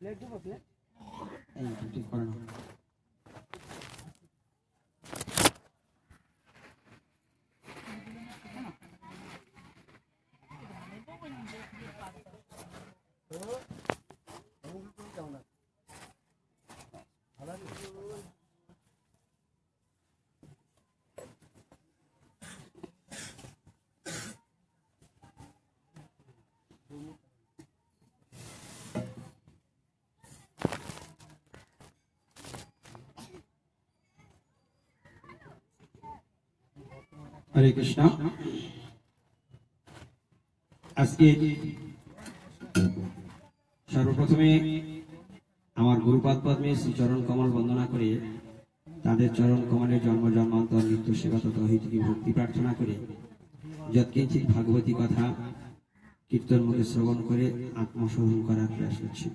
हरे कृष्णा। आज के सर्वप्रथमे आमार गुरुपाद पद्मे श्री चरण कमल वंदना करे तादेर चरण कमलेर जन्म जन्मांतर नित्य सेवा तथा अहितकी भक्ति प्रार्थना करे यत्किंचित भागवती कथा कीर्तन मुखे श्रवण करे आत्मशोधन करार प्रयास करछि।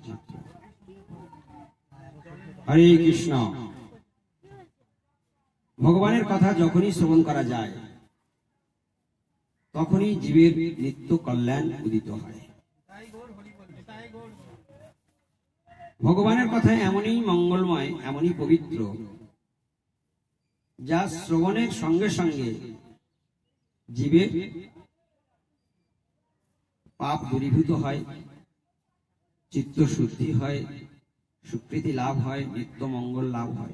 हरे कृष्ण। भगवानेर कथा जखनी श्रवण करा जाय तखनी जीवेर नित्य कल्याण उदित हय। भगवानेर कथा एमनई मंगलमय एमनई पवित्र जा श्रवणेर संगे संगे जीवेर पाप दूरीभूत हय, चित्त शुद्धि हय, सुकृति लाभ हय, नित्य मंगल लाभ हय।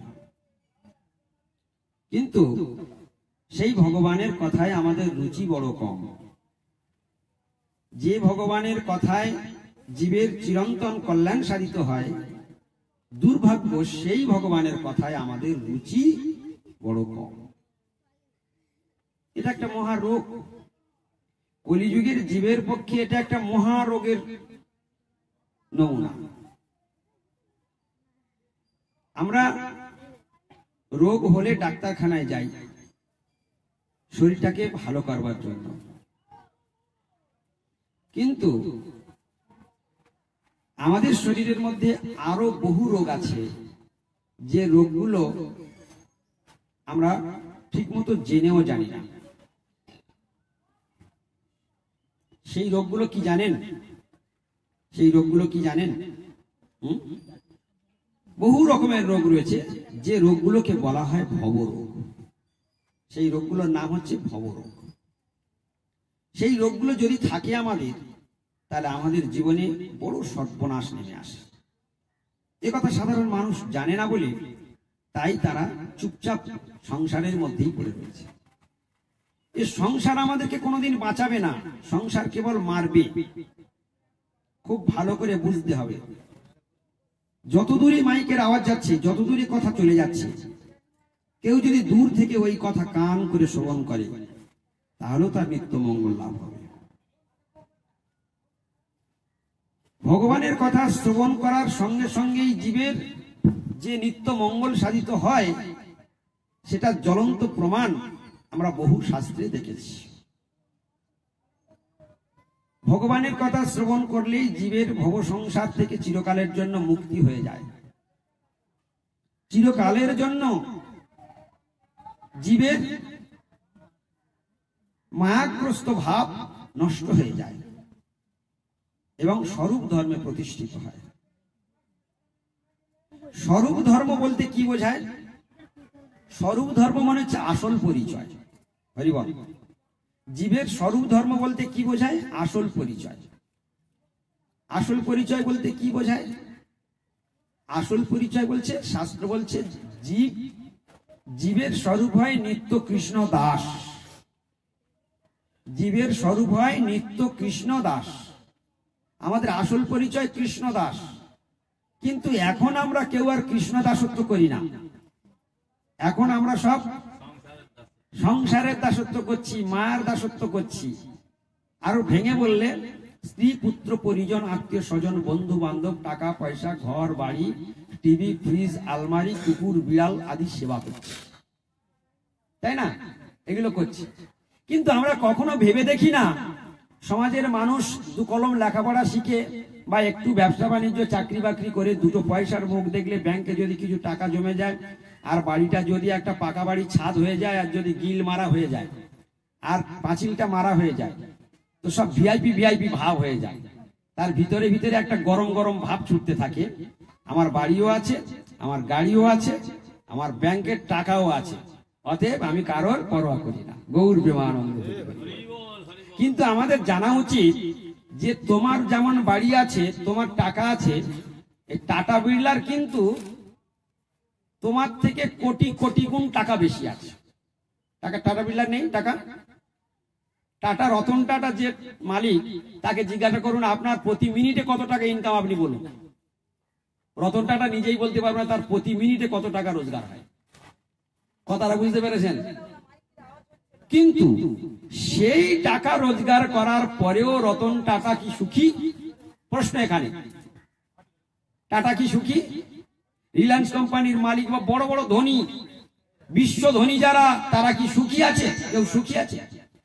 किन्तु সেই ভগবানের কথায় আমাদের রুচি বড় কম। যে ভগবানের কথায় জীবের চিরন্তন কল্যাণ সাধিত হয়, দুর্ভাগ্য সেই ভগবানের কথায় আমাদের রুচি বড় কম। এটা একটা মহা রোগ। কলিযুগের জীবের পক্ষে এটা একটা মহা রোগের নমুনা। আমরা রোগ হলে ডাক্তারখানায় যাই শরীরটাকে ভালো করবার জন্য, কিন্তু আমাদের শরীরের মধ্যে আরো বহু রোগ আছে যে রোগগুলো আমরা ঠিকমতো জেনেও জানি না। সেই রোগগুলো কি জানেন? সেই রোগগুলো কি জানেন? বহু রকমের রোগ রয়েছে যে রোগগুলোকে বলা হয় ভবরোগ। সেই রোগগুলোর নাম হচ্ছে ভবরোগ। সেই রোগগুলো যদি থাকে আমাদের, তাহলে আমাদের জীবনে বড় সর্বনাশ নেমে আসে। এ কথা সাধারণ মানুষ জানে না বলে তাই তারা চুপচাপ সংসারের মধ্যেই পড়ে রয়েছে। এই সংসার আমাদেরকে কোনোদিন বাঁচাবে না, সংসার কেবল মারবে। খুব ভালো করে বুঝতে হবে। যত দূরে মাইকের আওয়াজ যাচ্ছে, যত দূরে কথা চলে যাচ্ছে, কেউ যদি দূর থেকে ওই কথা কান করে শ্রবণ করে, তাহলেও তার নিত্য মঙ্গল লাভ হবে। ভগবানের কথা শ্রবণ করার সঙ্গে সঙ্গেই জীবের যে নিত্য মঙ্গল সাধিত হয়, সেটা জ্বলন্ত প্রমাণ আমরা বহু শাস্ত্রে দেখেছি। ভগবানের কথা শ্রবণ করলেই জীবের ভব সংসার থেকে চিরকালের জন্য মুক্তি হয়ে যায়। চিরকালের জন্য জীবের মায়াগ্রস্ত ভাব নষ্ট হয়ে যায় এবং স্বরূপ ধর্মে প্রতিষ্ঠিত হয়। স্বরূপ ধর্ম বলতে কি বোঝায়? স্বরূপ ধর্ম মানে হচ্ছে আসল পরিচয়। হরিবল। জীবের স্বরূপ ধর্ম বলতে কি বোঝায়? আসল পরিচয়। আসল পরিচয় বলতে কি বোঝায়? আসল পরিচয় বলছে, শাস্ত্র বলছে জীবের স্বরূপ হয় নিত্য কৃষ্ণ দাস। জীবের স্বরূপ হয় নিত্য কৃষ্ণ দাস। আমাদের আসল পরিচয় কৃষ্ণ দাস। কিন্তু এখন আমরা কেউ আর কৃষ্ণ দাসত্ব করি না। এখন আমরা সব সংসারের দাসত্ব করছি, মায়ের দাসত্ব করছি। আরো ভেঙে বললে স্ত্রী, পুত্র, পরিজন, আত্মীয় স্বজন, বন্ধু বান্ধব, টাকা পয়সা, ঘর বাড়ি, টিভি, ফ্রিজ, আলমারি, কুকুর, বিড়াল আদি সেবা করছি, তাই না? এগুলো করছি। কিন্তু আমরা কখনো ভেবে দেখি না, সমাজের মানুষ দু কলম লেখাপড়া শিখে বা একটু ব্যবসা বাণিজ্য চাকরি বাকরি করে দুটো পয়সার মুখ দেখলে ব্যাংকে যদি কিছু টাকা জমে যায়, আর বাড়িটা যদি একটা পাকা বাড়ি ছাদ হয়ে যায়, আর যদি গিল মারা হয়ে যায়, আর পাঁচিলটা মারা হয়ে যায়, তো সব ভিআইপি ভিআইপি ভাব হয়ে যায়। তার ভিতরে ভিতরে একটা গরম গরম ভাব ছুটতে থাকে, আমার বাড়িও আছে, আমার গাড়িও আছে, আমার ব্যাংকের টাকাও আছে, অতএব আমি কারোর পরোয়া করি না। গৌর প্রেমানন্দ। কিন্তু আমাদের জানা উচিত যে তোমার যেমন বাড়ি আছে, তোমার টাকা আছে, এই টাটা বিড়লার কিন্তু তোমার থেকে কোটি কোটি গুণ টাকা বেশি আছে। টাকা টাটা বিড়লার নেই টাকা? টাটা রতন টাটা যে মালিক, তাকে জিজ্ঞাসা করুন আপনার প্রতি মিনিটে কত টাকা ইনকাম, আপনি বলুন। রতন টাটা নিজেই বলতে পারবে না তার প্রতি মিনিটে কত টাকা রোজগার হয়। কথাটা বুঝতে পেরেছেন? কিন্তু সেই টাকা রোজগার করার পরেও রতন টাটা কি সুখী? প্রশ্ন এখানে। টাটা কি সুখী? রিলায়েন্স কোম্পানির মালিক বা বড় বড় ধনী, বিশ্ব ধনী যারা, তারা কি সুখী আছে? কেউ সুখী আছে?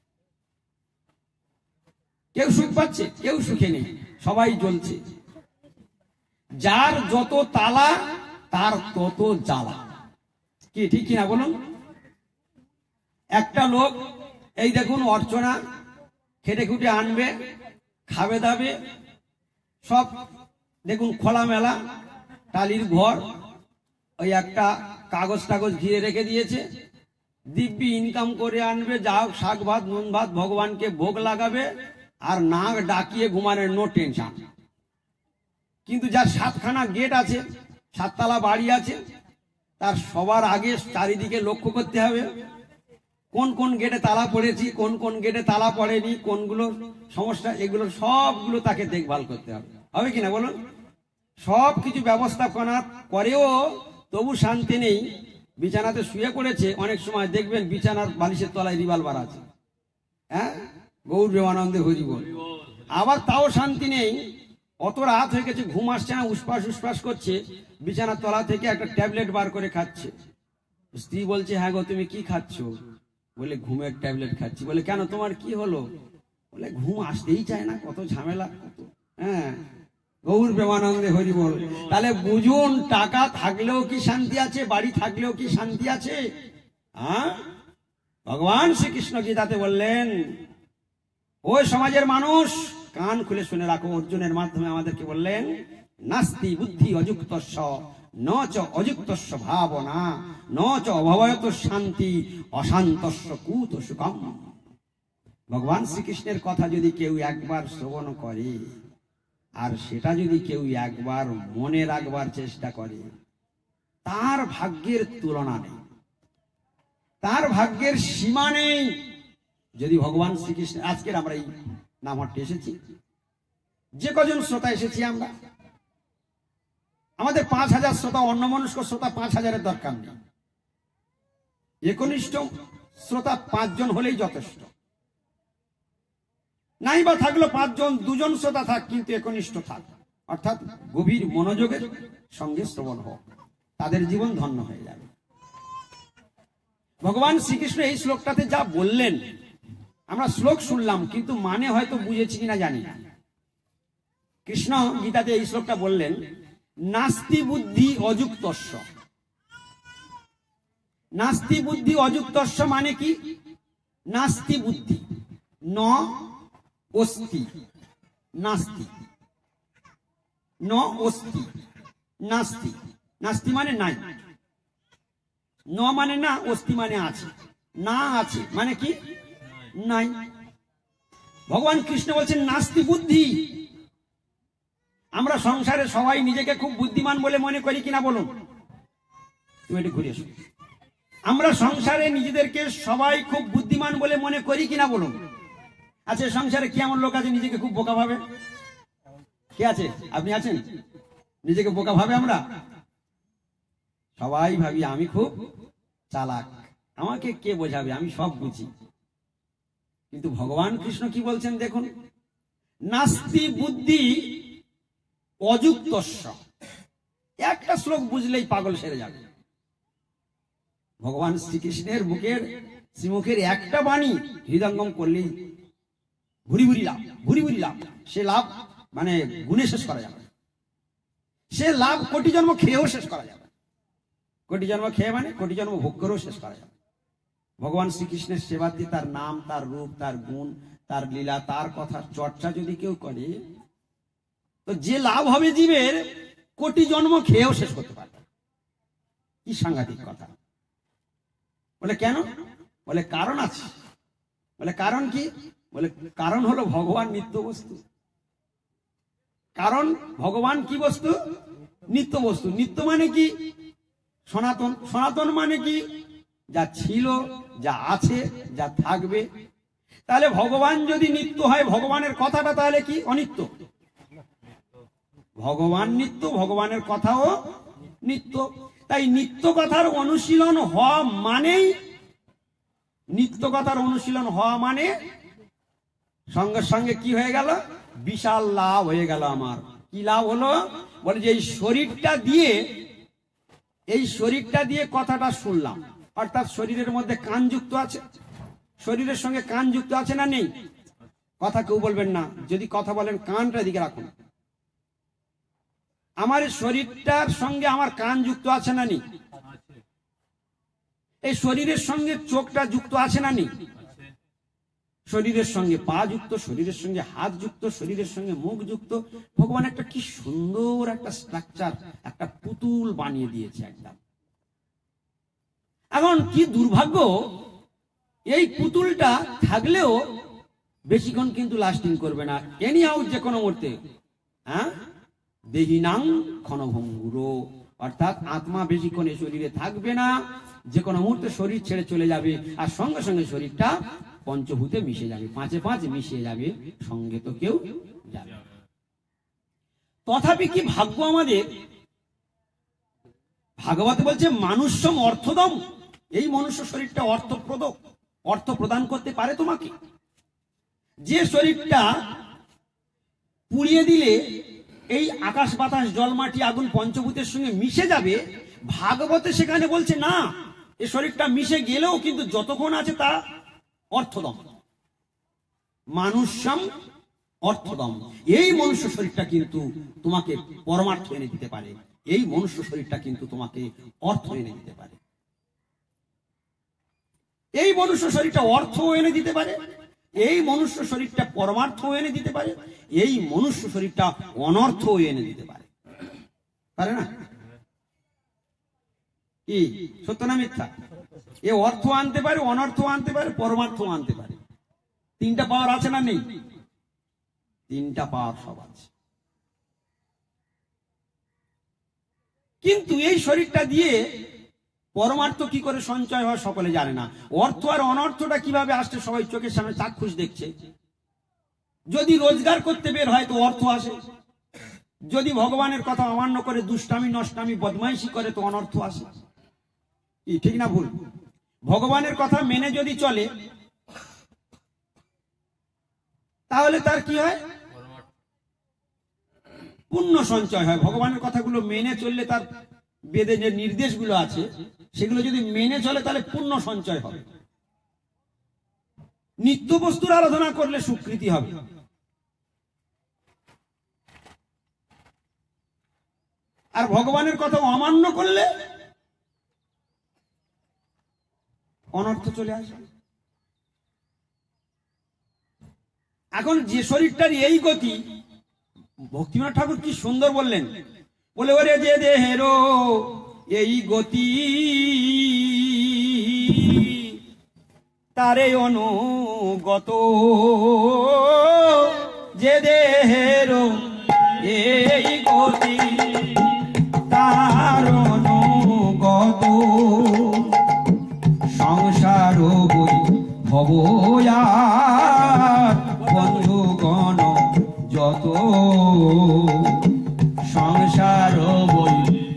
কেউ সুখ পাচ্ছে? কেউ সুখে নেই, সবাই জ্বলছে। যার যত তালা তার তত জ্বালা। কি ঠিক কিনা বলুন? একটা লোক, এই দেখুন অর্চনা খেটে খুটে আনবে, খাবে দাবে, সব দেখুন খোলামেলা টালির ঘর, ওই একটা কাগজ টাগজ ঘিরে রেখে দিয়েছে, দিব্যি ইনকাম করে আনবে, যা হোক শাক ভাত নুন ভাত ভগবানকে ভোগ লাগাবে, আর নাক ডাকিয়ে ঘুমানোর নো টেনশন। কিন্তু যার 7খানা গেট আছে, 7তলা বাড়ি আছে, তার সবার আগে চারিদিকে লক্ষ্য করতে হবে কোন কোন গেটে তালা পড়েছি, কোন কোন গেটে তালা পড়েনি, কোনগুলো সমস্যা, এগুলো সবগুলো তাকে দেখভাল করতে হবে। হবে কিনা বলুন? সব কিছু ব্যবস্থাপনার পরেও তবু শান্তি নেই। বিছানাতে শুয়ে পড়েছে, অনেক সময় দেখবেন বিছানার বালিশের তলায় রিভলভার আছে। হ্যাঁ, গৌর প্রেমানন্দে হরি বল। আবার তাও শান্তি নেই, অত রাত হয়ে গেছে, ঘুম আসছে না, উসপাস উসপাস করছে, বিছানার তলা থেকে একটা ট্যাবলেট বার করে খাচ্ছে। স্ত্রী বলছে, হ্যাঁ গো তুমি কি খাচ্ছ? বলে ঘুমের ট্যাবলেট খাচ্ছি। বলে কেন, তোমার কি হলো? বলে ঘুম আসতেই চায় না, কত ঝামেলা। হ্যাঁ, গৌর প্রেমানন্দে হরি বল। তাহলে বুঝুন, টাকা থাকলেও কি শান্তি আছে? বাড়ি থাকলেও কি শান্তি আছে? হ্যাঁ, ভগবান শ্রীকৃষ্ণ গীতাতে বললেন, ওই সমাজের মানুষ কান খুলে শুনে রাখো, অর্জুনের মাধ্যমে আমাদেরকে বললেন, নাস্তি বুদ্ধি অযুক্তস্য ন চ অযুক্তস্য ভাবনা ন চ অভবয়ত শান্তি অশান্তস্য কুত সুখম। ভগবান শ্রীকৃষ্ণের কথা যদি কেউ একবার শ্রবণ করে, আর সেটা যদি কেউ একবার মনে রাখবার চেষ্টা করে, তার ভাগ্যের তুলনা নেই, তার ভাগ্যের সীমা নেই। যদি ভগবান শ্রীকৃষ্ণ, আজকের আমরা এই নামহাটে এসেছি, যে কজন শ্রোতা এসেছি আমরা, আমাদের 5000 শ্রোতা, অন্যমনস্ক শ্রোতা 5000-এর দরকার নেই। একনিষ্ঠ শ্রোতা 5 জন হলেই যথেষ্ট। নাই বা থাকলো 5 জন, 2 জন শ্রোতা থাক, কিন্তু একনিষ্ঠ থাক, অর্থাৎ গভীর মনোযোগের সঙ্গে শ্রবণ হোক, তাদের জীবন ধন্য হয়ে যাবে। ভগবান শ্রীকৃষ্ণ এই শ্লোকটাতে যা বললেন, আমরা শ্লোক শুনলাম, কিন্তু মানে হয়তো বুঝেছি কিনা জানি না। কৃষ্ণ গীতাতে এই শ্লোকটা বললেন, নাস্তি বুদ্ধি অযুক্তস্য। নাস্তি বুদ্ধি অযুক্তস্য মানে কি? নাস্তি বুদ্ধি, ন অস্তি, নাস্তি, ন অস্তি, নাস্তি। নাস্তি মানে নাই, ন মানে না, অস্তি মানে আছে, না আছে মানে কি? নাই। ভগবান কৃষ্ণ বলছেন নাস্তি বুদ্ধি। আমরা সংসারে সবাই নিজেকে খুব বুদ্ধিমান বলে মনে করি কিনা বলুন? তুমি একটু ঘুরে এসো। আমরা সংসারে নিজেদেরকে সবাই খুব বুদ্ধিমান বলে মনে করি কিনা বলুন? আচ্ছা, সংসারে কি এমন লোক আছে নিজেকে খুব বোকা ভাবে? কে আছে? আপনি আছেন? নিজেকে বোকা ভাবে? আমরা সবাই ভাবি আমি খুব চালাক, আমাকে কে বোঝাবে, আমি সব বুঝি। কিন্তু ভগবান কৃষ্ণ কি বলছেন দেখুন, নাস্তি বুদ্ধি অযুক্তস্য। একটা শ্লোক বুঝলেই পাগল সেরে যাবে। ভগবান শ্রীকৃষ্ণের শ্রীমুখের একটা বাণী হৃদয়ঙ্গম করলেই ভুরি ভুরি লাভ, ভুরি ভুরি লাভ। সে লাভ মানে গুণে শেষ করা যাবে, সে লাভ কোটি জন্ম খেয়েও শেষ করা যাবে। কোটি জন্ম খেয়ে মানে কোটি জন্ম ভোগ করেও শেষ করা যাবে। ভগবান শ্রীকৃষ্ণের সেবাতে তার নাম, তার রূপ, তার গুণ, তার লীলা, তার কথা চর্চা যদি কেউ করে, তো যে লাভ হবে জীবের, কোটি জন্ম খেয়েও শেষ করতে পারবে না। কি সাংঘাতিক কথা। বলে কেন? বলে কারণ আছে। বলে কারণ কি? বলে কারণ হলো ভগবান নিত্য বস্তু। কারণ ভগবান কি বস্তু? নিত্য বস্তু। নিত্য মানে কি? সনাতন। সনাতন মানে কি? যা ছিল, যা আছে, যা থাকবে। তাহলে ভগবান যদি নিত্য হয়, ভগবানের কথাটা তাহলে কি? অনিত্য। ভগবান নিত্য, ভগবানের কথাও নিত্য। তাই নিত্য কথার অনুশীলন হওয়া মানেই, নিত্য কথার অনুশীলন হওয়া মানে সঙ্গে সঙ্গে কি হয়ে গেল? বিশাল লাভ হয়ে গেল আমার। কি লাভ হলো? বলে যে এই শরীরটা দিয়ে কথাটা শুনলাম, অর্থাৎ শরীরের মধ্যে কান যুক্ত আছে, শরীরের সঙ্গে কান যুক্ত আছে না নেই? কথা কেউ বলবেন না, যদি কথা বলেন কানটা দিকে রাখুন। আমার শরীরটার সঙ্গে আমার কান যুক্ত আছে না নেই? এই শরীরের সঙ্গে চোখটা যুক্ত আছে না নেই? শরীরের সঙ্গে পা যুক্ত, শরীরের সঙ্গে হাত যুক্ত, শরীরের সঙ্গে মুখ যুক্ত। ভগবান একটা কি সুন্দর একটা স্ট্রাকচার, একটা পুতুল বানিয়ে দিয়েছে একদম। এখন কি দুর্ভাগ্য, এই পুতুলটা থাকলেও বেশিক্ষণ কিন্তু লাস্টিং করবে না। এনি আউট, যে কোনো মুহূর্তে দেহিনাং ক্ষণভঙ্গুর, অর্থাৎ আত্মা বেশিক্ষণ এই শরীরে থাকবে না, যে কোনো মুহূর্তে শরীর ছেড়ে চলে যাবে। আর সঙ্গে সঙ্গে শরীরটা পঞ্চভূতে মিশে যাবে, পাঁচে পাঁচ মিশে যাবে, সঙ্গে তো কেউ যাবে। তথাপি কি ভাগ্য আমাদের! ভাগবতে বলছে মানুষ্যম অর্থদম, এই মনুষ্য শরীরটা অর্থ প্রদান করতে পারে তোমাকে। যে শরীরটা পুড়িয়ে দিলে এই আকাশ বাতাস জল মাটি আগুন পঞ্চভূতের সঙ্গে মিশে যাবে, ভাগবতে সেখানে বলছে না, এই শরীরটা মিশে গেলেও কিন্তু যতক্ষণ আছে তা অর্থদম। মানুষ্যম অর্থদম, এই মনুষ্য শরীরটা কিন্তু তোমাকে পরমার্থ এনে দিতে পারে, এই মনুষ্য শরীরটা কিন্তু তোমাকে অর্থ এনে দিতে পারে। এই মনুষ্য শরীরটা অর্থ এনে দিতে পারে, এই মনুষ্য শরীরটা পরমার্থ এনে দিতে পারে, এই মনুষ্য শরীরটা অনর্থ এনে দিতে পারে। পারে না? কি সত্য না মিথ্যা? এ অর্থ আনতে পারে, অনর্থ আনতে পারে, পরমার্থ আনতে পারে। তিনটা পাওয়ার আছে না নেই? তিনটা পাওয়ার সব আছে। কিন্তু এই শরীরটা দিয়ে পরমার্থ কি করে সঞ্চয় হয় সকলে জানে না। অর্থ আর অনর্থটা কিভাবে আসছে সবাই চোখের সামনে চাক্ষুষ দেখছে। যদি রোজগার করতে বের হয় তো অর্থ আসে, যদি ভগবানের কথা অমান্য করে দুষ্টামি নষ্টামি বদমাইশি করে তো অনর্থ আসে। ঠিক না ভুল? ভগবানের কথা মেনে যদি চলে তাহলে তার কি হয়? পুণ্য সঞ্চয় হয়। ভগবানের কথাগুলো মেনে চললে, তার বেদে যে নির্দেশগুলো আছে সেগুলো যদি মেনে চলে তাহলে পুণ্য সঞ্চয় হবে। নিত্য বস্তুর আরাধনা করলে স্বীকৃতি হবে। আর ভগবানের কথা অমান্য করলে অনর্থ চলে আসে। এখন যে শরীরটার এই গতি, ভক্তিনাথ ঠাকুর কি সুন্দর বললেন, বলে ওরে যে দেহেরও এই গতি, তারে অনুগত, যে দেহেরও এই গতি তার অনুগত, সংসার বই ভবয়ার বন্ধুগণ যত, সংসার বই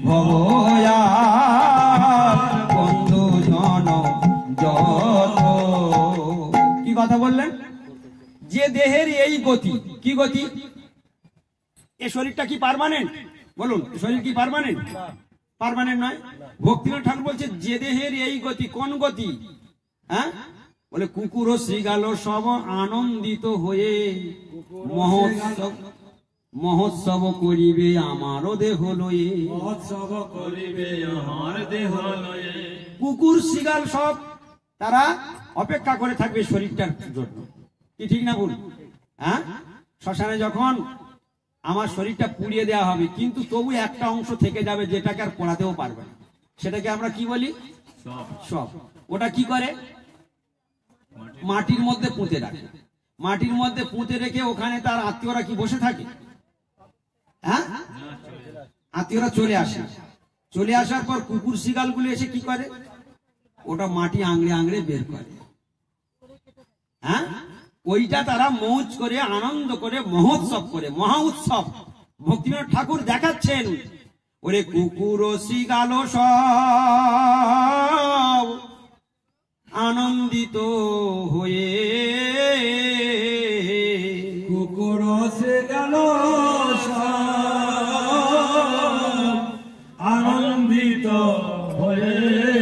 ভবয়ার বন্ধুজন যত। কি কথা বললেন? যে দেহের এই গতি, কি গতি? এ শরীরটা কি পার্মানেন্ট? বলুন, শরীর কি পার্মানেন্ট? পার্মানেন্ট নয়। ভক্তিনাথ ঠাকুর বলছে যে দেহের এই গতি। কোন গতি? হ্যাঁ, বলে কুকুর ও শ্রীগাল সব আনন্দিত হয়ে মহোৎসব করিবে আমারও দেহ লয়ে, মহোৎসব করিবে আমার দেহ লয়ে। কুকুর শ্রীগাল সব তারা অপেক্ষা করে থাকবে শরীরটার জন্য। কি ঠিক না ভুল? হ্যাঁ, শ্মশানে যখন আমার শরীরটা পুড়িয়ে দেওয়া হবে, কিন্তু তবু একটা অংশ থেকে যাবে যেটাকে আর পোড়াতেও পারবে না। সেটাকে আমরা কি বলি? সব। ওটা কি করে? মাটির মধ্যে পুঁতে রাখে। মাটির মধ্যে পুঁতে রেখে ওখানে তার আত্মীয়রা কি বসে থাকে? হ্যাঁ, আত্মীয়রা চলে আসে। চলে আসার পর কুকুর শিগালগুলো এসে কি করে? ওটা মাটি আংড়ে আংড়ে বের করে। হ্যাঁ, ওইটা তারা মৌজ করে, আনন্দ করে, মহোৎসব করে, মহা উৎসব। ভক্তিবিনোদ ঠাকুর দেখাচ্ছেন, ওরে কুকুর শিগাল সব আনন্দিত হয়ে, কুকুর শিগাল আনন্দিত হয়ে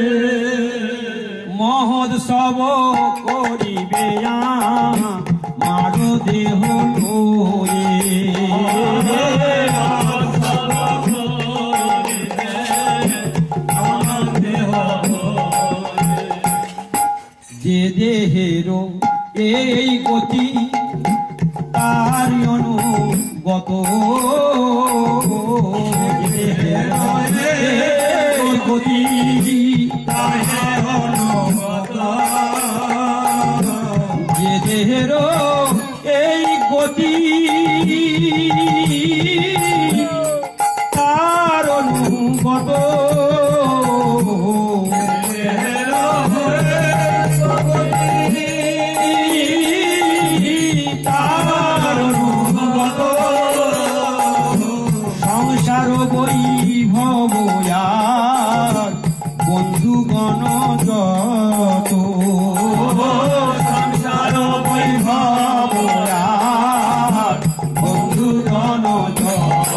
মহোৎসব করিবে আমার দেহ লয়ে। যে দেহের এই গতি তার অনুগত, গতি যে দেহের এই গতি তার অনুগত, তার অনুগত সংসার বৈভব বন্ধুগণ যত, সংসার বৈভব বন্ধুগণ যত।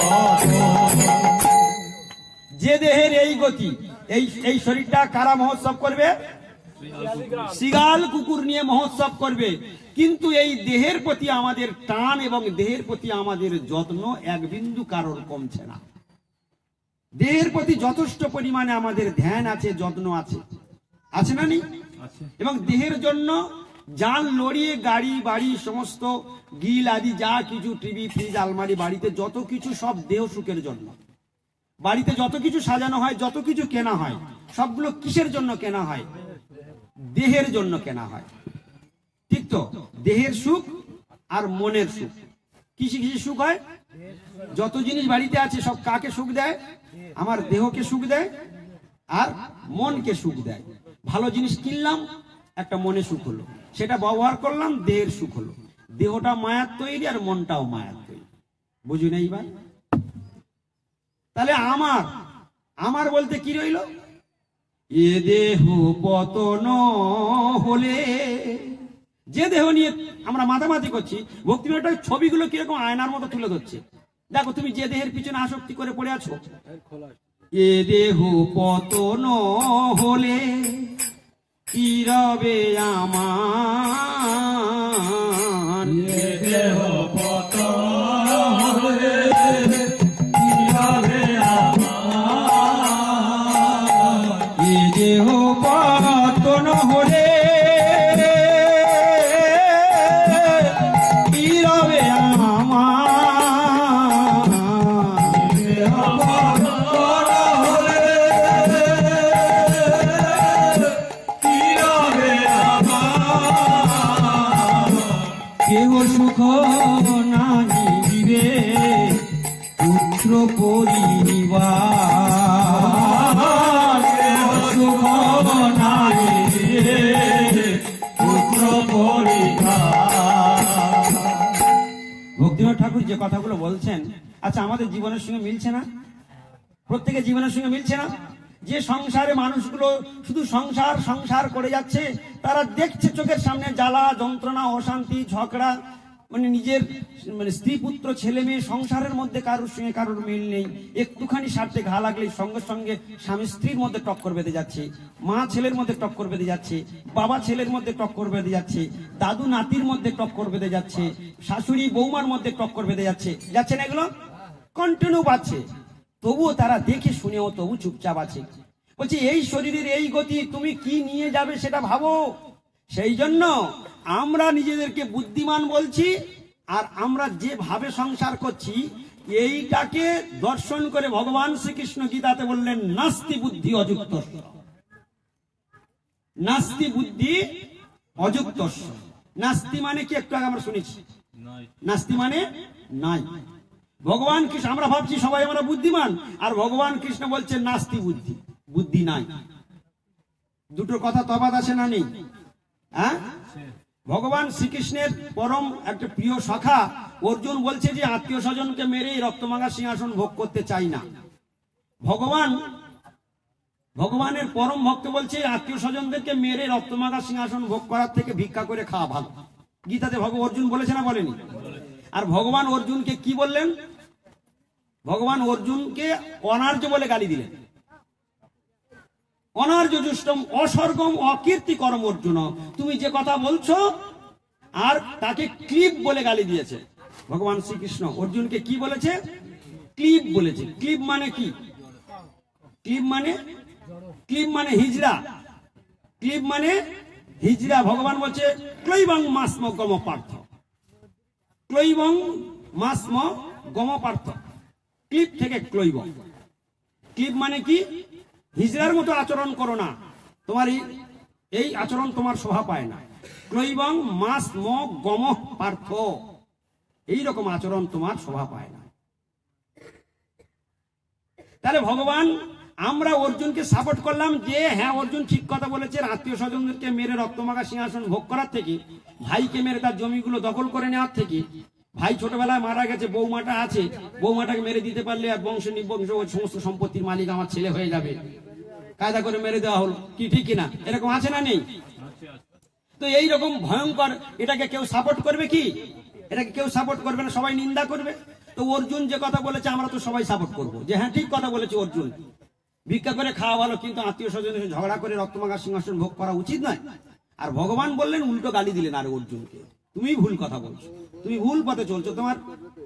যে দেহের এই গতি, এই শরীরটা কারা মহোৎসব করবে? শিগাল কুকুর নিয়ে মহোৎসব করবে। কিন্তু এই দেহের প্রতি আমাদের টান এবং দেহের প্রতি আমাদের যত্ন এক বিন্দু কারোর কমছে না। দেহের প্রতি যথেষ্ট পরিমাণে আমাদের ধ্যান আছে, যত্ন আছে, আছে না নেই? এবং দেহের জন্য জান লড়িয়ে গাড়ি বাড়ি সমস্ত গিল আদি যা কিছু, টিভি ফ্রিজ আলমারি, বাড়িতে যত কিছু সব দেহ সুখের জন্য। বাড়িতে যত কিছু সাজানো হয়, যত কিছু কেনা হয়, সবগুলো কিসের জন্য কেনা হয়? দেহের জন্য কেনা হয়। ঠিক তো? দেহের সুখ আর মনের সুখ। কিসে কিসে সুখ হয়? যত জিনিস বাড়িতে আছে সব কাকে সুখ দেয়? আমার দেহকে সুখ দেয় আর মনকে সুখ দেয়। ভালো জিনিস কিনলাম, একটা মনে সুখ হলো, সেটা ব্যবহার করলাম, দেহের সুখ হলো। দেহটা মায়ার তৈরি আর মনটাও মায়ার তৈরি। বুঝি না এইবার? তাহলে আমার বলতে কি রইল? এ দেহ পতন হলে, যে দেহ নিয়ে আমরা মাতামাতি করছি, ভক্তিবিনোদ ছবিগুলো কিরকম আয়নার মতো তুলে ধরছে। দেখো তুমি যে দেহের পিছনে আসক্তি করে পড়ে আছো, এ দেহ পতন হলে কি রবে আমার, দেহ পতন হলে কি রবে আমার, এ দেহ পতন হলে কি রবে আমার, দেহ পতন হলে কি রবে আমার, কেহ সুখ নাহি দিবে পুত্র পরিবার, দেহ সুখ নাহি দিবে পুত্র পরিবার। ভক্তিবিনোদ ঠাকুর যে কথাগুলো বলছেন, আচ্ছা আমাদের জীবনের সঙ্গে মিলছে না? প্রত্যেকের জীবনের সঙ্গে মিলছে না? যে সংসারে মানুষগুলো শুধু সংসার সংসার করে যাচ্ছে, তারা দেখছে চোখের সামনে জ্বালা যন্ত্রণা, অশান্তি, ঝগড়া, মানে নিজের স্ত্রী পুত্র ছেলে মেয়ে সংসারের মধ্যে কারোর সঙ্গে কারোর মিল নেই। একটুখানি স্বার্থে ঘা লাগলে সঙ্গে সঙ্গে স্বামী স্ত্রীর মধ্যে টক্কর বেঁধে যাচ্ছে, মা ছেলের মধ্যে টক্কর বেঁধে যাচ্ছে, বাবা ছেলের মধ্যে টক্কর বেঁধে যাচ্ছে, দাদু নাতির মধ্যে টক্কর বেঁধে যাচ্ছে, শাশুড়ি বৌমার মধ্যে টক্কর বেঁধে যাচ্ছে। যাচ্ছে না এগুলো? কন্টিনিউ পাচ্ছে। তবুও তারা দেখে শুনেও তবু চুপচাপ আছে। বলছি এই শরীরের এই গতি তুমি কি নিয়ে যাবে সেটা ভাবো। সেই জন্য আমরা নিজেদেরকে বুদ্ধিমান বলছি, আর আমরা যেভাবে সংসার করছি এইটাকে দর্শন করে ভগবান শ্রীকৃষ্ণ গীতাতে বললেন নাস্তি বুদ্ধি অযুক্ত, নাস্তি বুদ্ধি অযুক্ত। নাস্তি মানে কি একটু আগে আমরা শুনেছি, নাস্তি মানে নাই। ভগবান কৃষ্ণ, আমরা ভাবছি সবাই আমরা বুদ্ধিমান, আর ভগবান কৃষ্ণ বলছেন নাস্তি বুদ্ধি, বুদ্ধি নাই। দুটো কথা তফাৎ আছে না নেই? হ্যাঁ, ভগবান শ্রীকৃষ্ণের পরম একটা প্রিয় সখা অর্জুন বলছে যে আত্মীয় স্বজনকে মেরে রক্তমাঙ্গা সিংহাসন ভোগ করতে চাই না। ভগবানের পরম ভক্ত বলছে আত্মীয় স্বজনদেরকে মেরে রক্তমাঙ্গা সিংহাসন ভোগ করার থেকে ভিক্ষা করে খাওয়া ভালো। গীতাতে অর্জুন বলেছে না বলেনি? আর ভগবান অর্জুনকে কি বললেন? ভগবান অর্জুনকে অনার্য বলে গালি দিলেন। অনার্য জুষ্টম অসর্গম অকীর্তিকরম অর্জুন, তুমি যে কথা বলছো। আর তাকে ক্লিপ বলে গালি দিয়েছে ভগবান শ্রীকৃষ্ণ। অর্জুনকে কি বলেছে? ক্লিপ বলেছে। ক্লিপ মানে কি? ক্লিপ মানে হিজড়া। ক্লিপ মানে হিজড়া। ভগবান বলছে ক্লৈবং মাস্ম গম পার্থ, ক্লৈবং মাস্ম গম পার্থ। ক্লিপ থেকে ক্লৈবং। ক্লিপ মানে কি? হিজড়ার মতো আচরণ করো না, তোমার এই আচরণ তোমার শোভা পায় না। ক্লৈবং মাস্ম গম পার্থ, এইরকম আচরণ তোমার শোভা পায় না। তাহলে ভগবান, আমরা অর্জুনকে সাপোর্ট করলাম যে হ্যাঁ অর্জুন ঠিক কথা বলেছে, আত্মীয় স্বজনদেরকে মেরে রক্তমাখা সিংহাসন ভোগ করার থেকে, ভাইকে মেরে তার জমিগুলো দখল করে নেওয়ার থেকে, ভাই ছোটবেলায় মারা গেছে, বৌমাটা আছে, বৌমাটাকে মেরে দিতে পারলে আর বংশ নিবংশ ওই সমস্ত সম্পত্তির মালিক আমার ছেলে হয়ে যাবে, কায়দা করে মেরে দেওয়া হলো। কি ঠিক কিনা? এরকম আছে না নেই? তো এইরকম ভয়ঙ্কর, এটাকে কেউ সাপোর্ট করবে কি? এটাকে কেউ সাপোর্ট করবে না, সবাই নিন্দা করবে। তো অর্জুন যে কথা বলেছে আমরা তো সবাই সাপোর্ট করবো যে হ্যাঁ ঠিক কথা বলেছে অর্জুন, ভিক্ষা করে খাওয়া ভালো, কিন্তু আত্মীয় স্বজনের ঝগড়া করে রক্তমাখা সিংহাসন ভোগ করা উচিত নয়। আর ভগবান বললেন, উল্টো গালি দিলেন আর অর্জুনকে, তুমি ভুল কথা বলছো, তুমি ভুল পথে চলছো, তোমার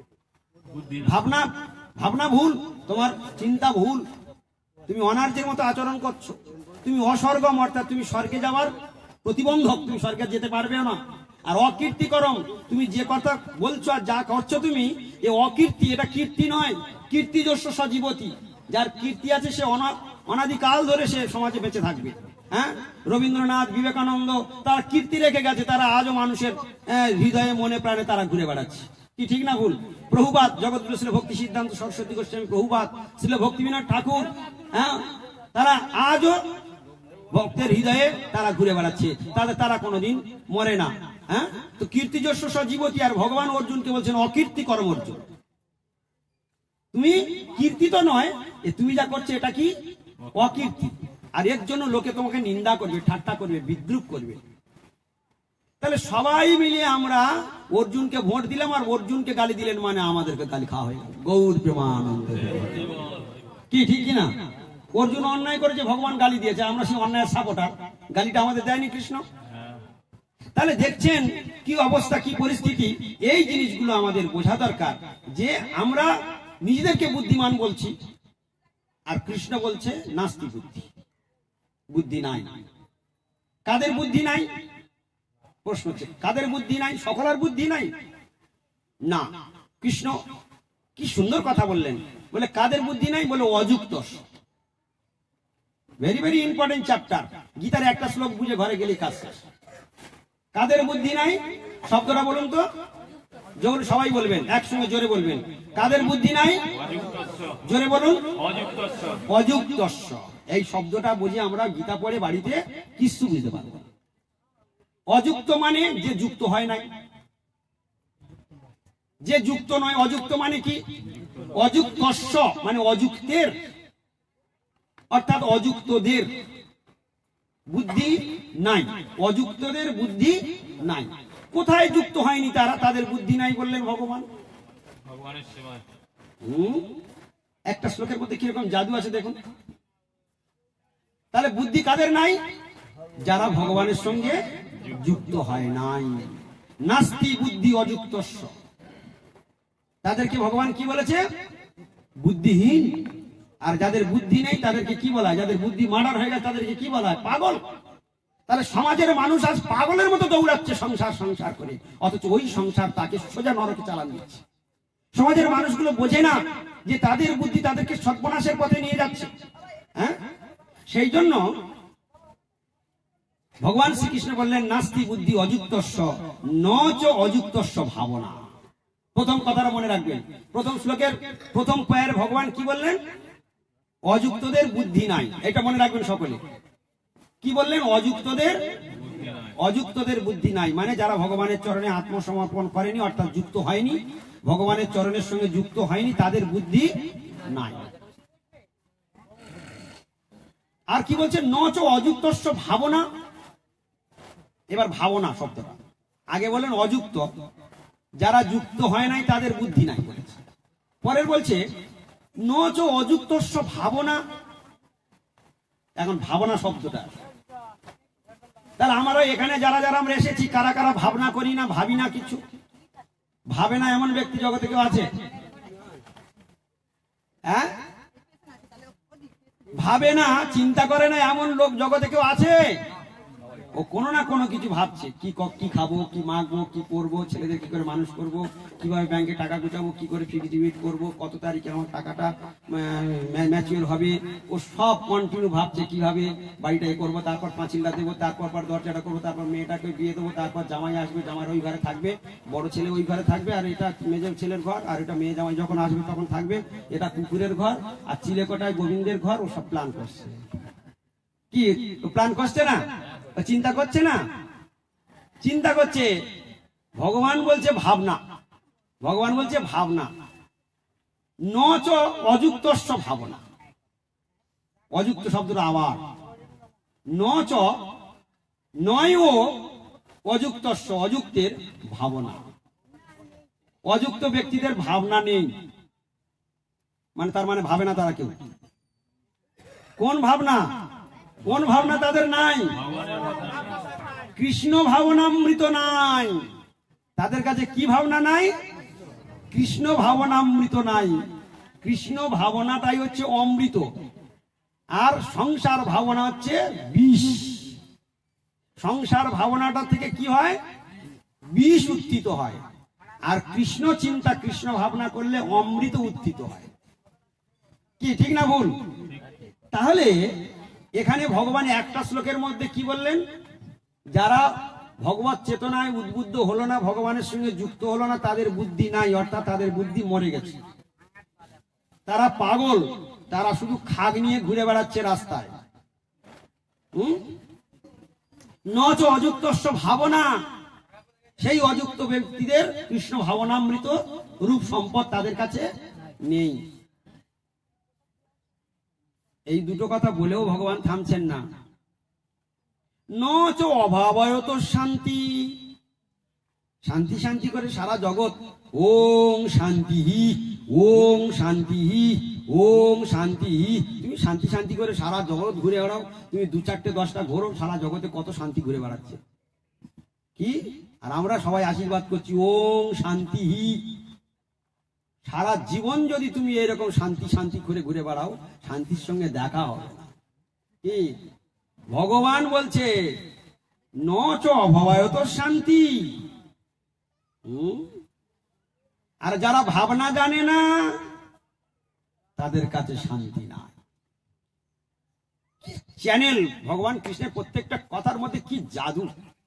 ভাবনা ভুল, তোমার চিন্তা ভুল, তুমি অনার্যের মতো আচরণ করছো, তুমি অস্বর্গম অর্থাৎ তুমি স্বর্গে যাওয়ার প্রতিবন্ধক, তুমি স্বর্গে যেতে পারবে না। আর অকীর্তিকরম, তুমি যে কথা বলছো আর যা করছো তুমি, এ অকীর্তি, এটা কীর্তি নয়। কীর্তিযস্য সজীবতী, যার কীর্তি আছে সে অনাদিকাল ধরে সে সমাজে বেঁচে থাকবে। হ্যাঁ, রবীন্দ্রনাথ, বিবেকানন্দ, তারা কীর্তি রেখে গেছে, তারা আজও মানুষের হৃদয়ে মনে প্রাণে তারা ঘুরে বেড়াচ্ছে। কি ঠিক না ভুল? প্রভুপাদ, জগৎগুরু শ্রী ভক্তি সিদ্ধান্ত সরস্বতী গোস্বামী প্রভুপাদ, শ্রী ভক্তিবিনোদ ঠাকুর, হ্যাঁ, তারা আজও ভক্তের হৃদয়ে তারা ঘুরে বেড়াচ্ছে, তারা কোনোদিন মরে না। হ্যাঁ, তো কীর্তিযস্য সজীবতী। আর ভগবান অর্জুনকে বলছেন অকীর্তিকরম অর্জুন, তুমি কীর্তি তো নয়, তুমি যা করছো এটা কি? অকীর্তি। আর এর জন্য লোকে তোমাকে নিন্দা করবে, ঠাট্টা করবে, বিদ্রুপ করবে। তাহলে সবাই মিলে আমরা অর্জুনকে ভোট দিলাম আর অর্জুনকে গালি দিলেন, মানে আমাদেরকে গালি খাওয়া হয়ে গেল। গৌর প্রেমানন্দ। কি ঠিক কিনা? অর্জুন অন্যায় করেছে, ভগবান গালি দিয়েছে, আমরা সেই অন্যায়ের সাপোর্টার, গালিটা আমাদের দেয়নি কৃষ্ণ। তাহলে দেখছেন কি অবস্থা, কি পরিস্থিতি। এই জিনিসগুলো আমাদের বোঝা দরকার যে আমরা নিজেদেরকে বুদ্ধিমান বলছি, আর কৃষ্ণ বলছে নাস্তি বুদ্ধি, বুদ্ধি নাই। কাদের বুদ্ধি নাই? প্রশ্ন হচ্ছে কাদের বুদ্ধি নাই? সকলের বুদ্ধি নাই না। কৃষ্ণ কি সুন্দর কথা বললেন, বলে কাদের বুদ্ধি নাই? বলে অযুক্ত। ভেরি ভেরি ইম্পর্টেন্ট চ্যাপ্টার, গীতার একটা শ্লোক বুঝে ঘরে গেলে কাজ শেষ। কাদের বুদ্ধি নাই? শব্দটা বলুন তো, যখন সবাই বলবেন একসঙ্গে জোরে বলবেন, কাদের বুদ্ধি নাই? জোরে বলুন, অযুক্তস্য। এই শব্দটা বুঝে আমরা গীতা পড়ে বাড়িতে কিছু বুঝতে পারবো। অযুক্ত মানে যে যুক্ত হয় নাই, যে যুক্ত নয়। অযুক্ত মানে কি? অযুক্তস্য মানে অযুক্তের, অর্থাৎ অযুক্তদের বুদ্ধি নাই, অযুক্তদের বুদ্ধি নাই। কোথায় যুক্ত হয়নি তারা, তাদের বুদ্ধি নাই বললেন ভগবান। একটা শ্লোকের মধ্যে কিরকম জাদু আছে দেখুন। তাহলে বুদ্ধি কাদের নাই? যারা ভগবানের সঙ্গে যুক্ত হয় নাই। নাস্তি বুদ্ধি অযুক্তস্য, তাদেরকে ভগবান কি বলেছে? বুদ্ধিহীন। আর যাদের বুদ্ধি নেই তাদেরকে কি বলা হয়? যাদের বুদ্ধি মার্ডার হয়ে গেছে তাদেরকে কি বলা হয়? পাগল। তাহলে সমাজের মানুষ আজ পাগলের মতো দৌড়াচ্ছে সংসার সংসার করে, অথচ ওই সংসার তাকে সোজা নরকে চালান দিচ্ছে। সমাজের মানুষগুলো বোঝে না যে তাদের বুদ্ধি তাদেরকে সর্বনাশের পথে নিয়ে যাচ্ছে। হ্যাঁ, সেই জন্য ভগবান শ্রীকৃষ্ণ বললেন নাস্তি বুদ্ধি অযুক্তস্য ন চ অযুক্তস্য ভাবনা। প্রথম কথাটা মনে রাখবেন, প্রথম শ্লোকের প্রথম পায়ের ভগবান কি বললেন? অযুক্তদের বুদ্ধি নাই। এটা মনে রাখবেন সকলে। কি বললেন? অযুক্তদের বুদ্ধি নাই, মানে যারা ভগবানের চরণে আত্মসমর্পণ করেনি, অর্থাৎ যুক্ত হয়নি, ভগবানের চরণের সঙ্গে যুক্ত হয়নি, তাদের বুদ্ধি নাই। আর কি বলছে? ন চ অযুক্তস্য ভাবনা। এবার ভাবনা শব্দটা আগে বলেন অযুক্ত, যারা যুক্ত হয় নাই তাদের বুদ্ধি নাই বলেছে। পরের বলছে ন চ অযুক্তস্য ভাবনা। এখন ভাবনা শব্দটা, তাহলে আমরা এখানে যারা যারা আমরা এসেছি, কারা কারা ভাবনা করি না, ভাবি না, কিছু ভাবে না এমন ব্যক্তি জগতে কেউ আছে? হ্যাঁ, ভাবে না, চিন্তা করে না এমন লোক জগতে কেউ আছে? ও কোনো না কোনো কিছু ভাবছে, কি খাবো, কি মাখবো, কি করবো, ছেলেদের কি করে মানুষ করব, কিভাবে ব্যাংকে টাকা গুছাবো, কি করে ফিক্সড ডিপোজিট করবো, কত তারিখে আমার টাকাটা ম্যাচিওর হবে, ও সব কন্টিনিউ ভাবছে কিভাবে বাড়িটা এ করবো, তারপর পাঁচিলটা দেবো, তারপর দরজাটা করবো, তারপর মেয়েটাকে বিয়ে দেবো, তারপর জামাই আসবে, জামাই ওই ঘরে থাকবে, বড় ছেলে ওই ঘরে থাকবে, আর এটা মেজর ছেলের ঘর, আর এটা মেয়ে জামাই যখন আসবে তখন থাকবে, এটা কুকুরের ঘর, আর চিলেকোটায় গোবিন্দের ঘর। ও সব প্ল্যান করছে। কি প্ল্যান করছে না? চিন্তা করছে না? চিন্তা করছে। ভগবান বলছে ভাবনা, ভগবান বলছে ভাবনা। ন চ অযুক্তস্য ভাবনা। অযুক্ত শব্দটা আবার ন চ, নয় ও অযুক্তস্য, অযুক্তের ভাবনা। অযুক্ত ব্যক্তিদের ভাবনা নেই, মানে তার মানে ভাবে না তারা কেউ। কোন ভাবনা? কোন ভাবনা তাদের নাই? কৃষ্ণ ভাবনামৃত নাই তাদের কাছে। কি ভাবনা নাই? কৃষ্ণ ভাবনামৃত নাই। কৃষ্ণ ভাবনাটাই হচ্ছে অমৃত, আর সংসার ভাবনা হচ্ছে বিষ। সংসার ভাবনাটা থেকে কি হয়? বিষ উত্থিত হয়। আর কৃষ্ণ চিন্তা, কৃষ্ণ ভাবনা করলে অমৃত উত্থিত হয়। কি ঠিক না ভুল? তাহলে এখানে ভগবান একটা শ্লোকের মধ্যে কি বললেন? যারা ভগবত চেতনায় উদ্বুদ্ধ হলো না, ভগবানের সঙ্গে যুক্ত হলো না, তাদের বুদ্ধি নাই, অর্থাৎ তাদের বুদ্ধি মরে গেছে। তারা পাগল, তারা শুধু খাগ নিয়ে ঘুরে বেড়াচ্ছে রাস্তায়। ন চ অযুক্তস্য ভাবনা। সেই অযুক্ত ব্যক্তিদের কৃষ্ণ ভাবনামৃত রূপ সম্পদ তাদের কাছে নেই। এই দুটো কথা বলেও ভগবান থামছেন না। ন চ অভাবয়ত শান্তি। শান্তি শান্তি করে সারা জগৎ ওং শান্তি, ওং শান্তি, ওং শান্তি। তুমি শান্তি শান্তি করে সারা জগৎ ঘুরে বেড়াও, তুমি 2-4-10টা ঘোরো, সারা জগতে কত শান্তি ঘুরে বেড়াচ্ছে। কি? আর আমরা সবাই আশীর্বাদ করছি ওং শান্তি। সারা জীবন যদি তুমি এরকম শান্তি শান্তি করে ঘুরে বেড়াও, শান্তির সঙ্গে দেখা হবে না। কি ভগবান বলছে? ন চ অভবায়ত শান্তি। আর যারা ভাবনা জানে না, তাদের কাছে শান্তি না। চ্যানেল ভগবান কৃষ্ণের প্রত্যেকটা কথার মধ্যে কি জাদু।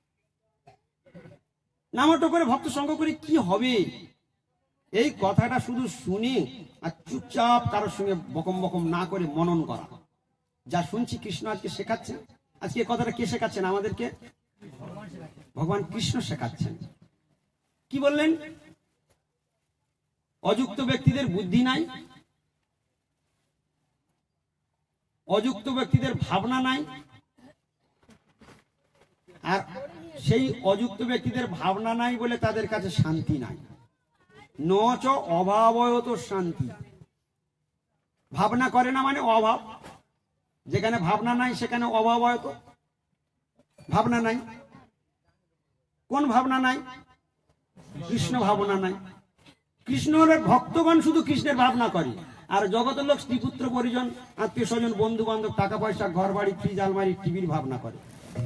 নামটো করে ভক্ত সঙ্গ করে কি হবে? এই কথাটা শুধু শুনে আর চুপচাপ কারোর সঙ্গে বকম বকম না করে মনন করা। যা শুনছি কৃষ্ণ আজকে শেখাচ্ছেন। আজকে কথাটা কে শেখাচ্ছেন আমাদেরকে? ভগবান কৃষ্ণ শেখাচ্ছেন। কি বললেন? অযুক্ত ব্যক্তিদের বুদ্ধি নাই, অযুক্ত ব্যক্তিদের ভাবনা নাই, আর সেই অযুক্ত ব্যক্তিদের ভাবনা নাই বলে তাদের কাছে শান্তি নাই। ন চ অভাবয়ত শান্তি। ভাবনা করে না মানে অভাব। যেখানে ভাবনা নাই সেখানে অভাবয়ত। ভাবনা নাই। কোন ভাবনা নাই? কৃষ্ণ ভাবনা নাই। কৃষ্ণের ভক্তগণ শুধু কৃষ্ণের ভাবনা করে, আর জগতের লোক স্ত্রীপুত্র পরিজন, আত্মীয় স্বজন, বন্ধু বান্ধব, টাকা পয়সা, ঘর বাড়ি, ফ্রিজ আলমারি, টিভির ভাবনা করে।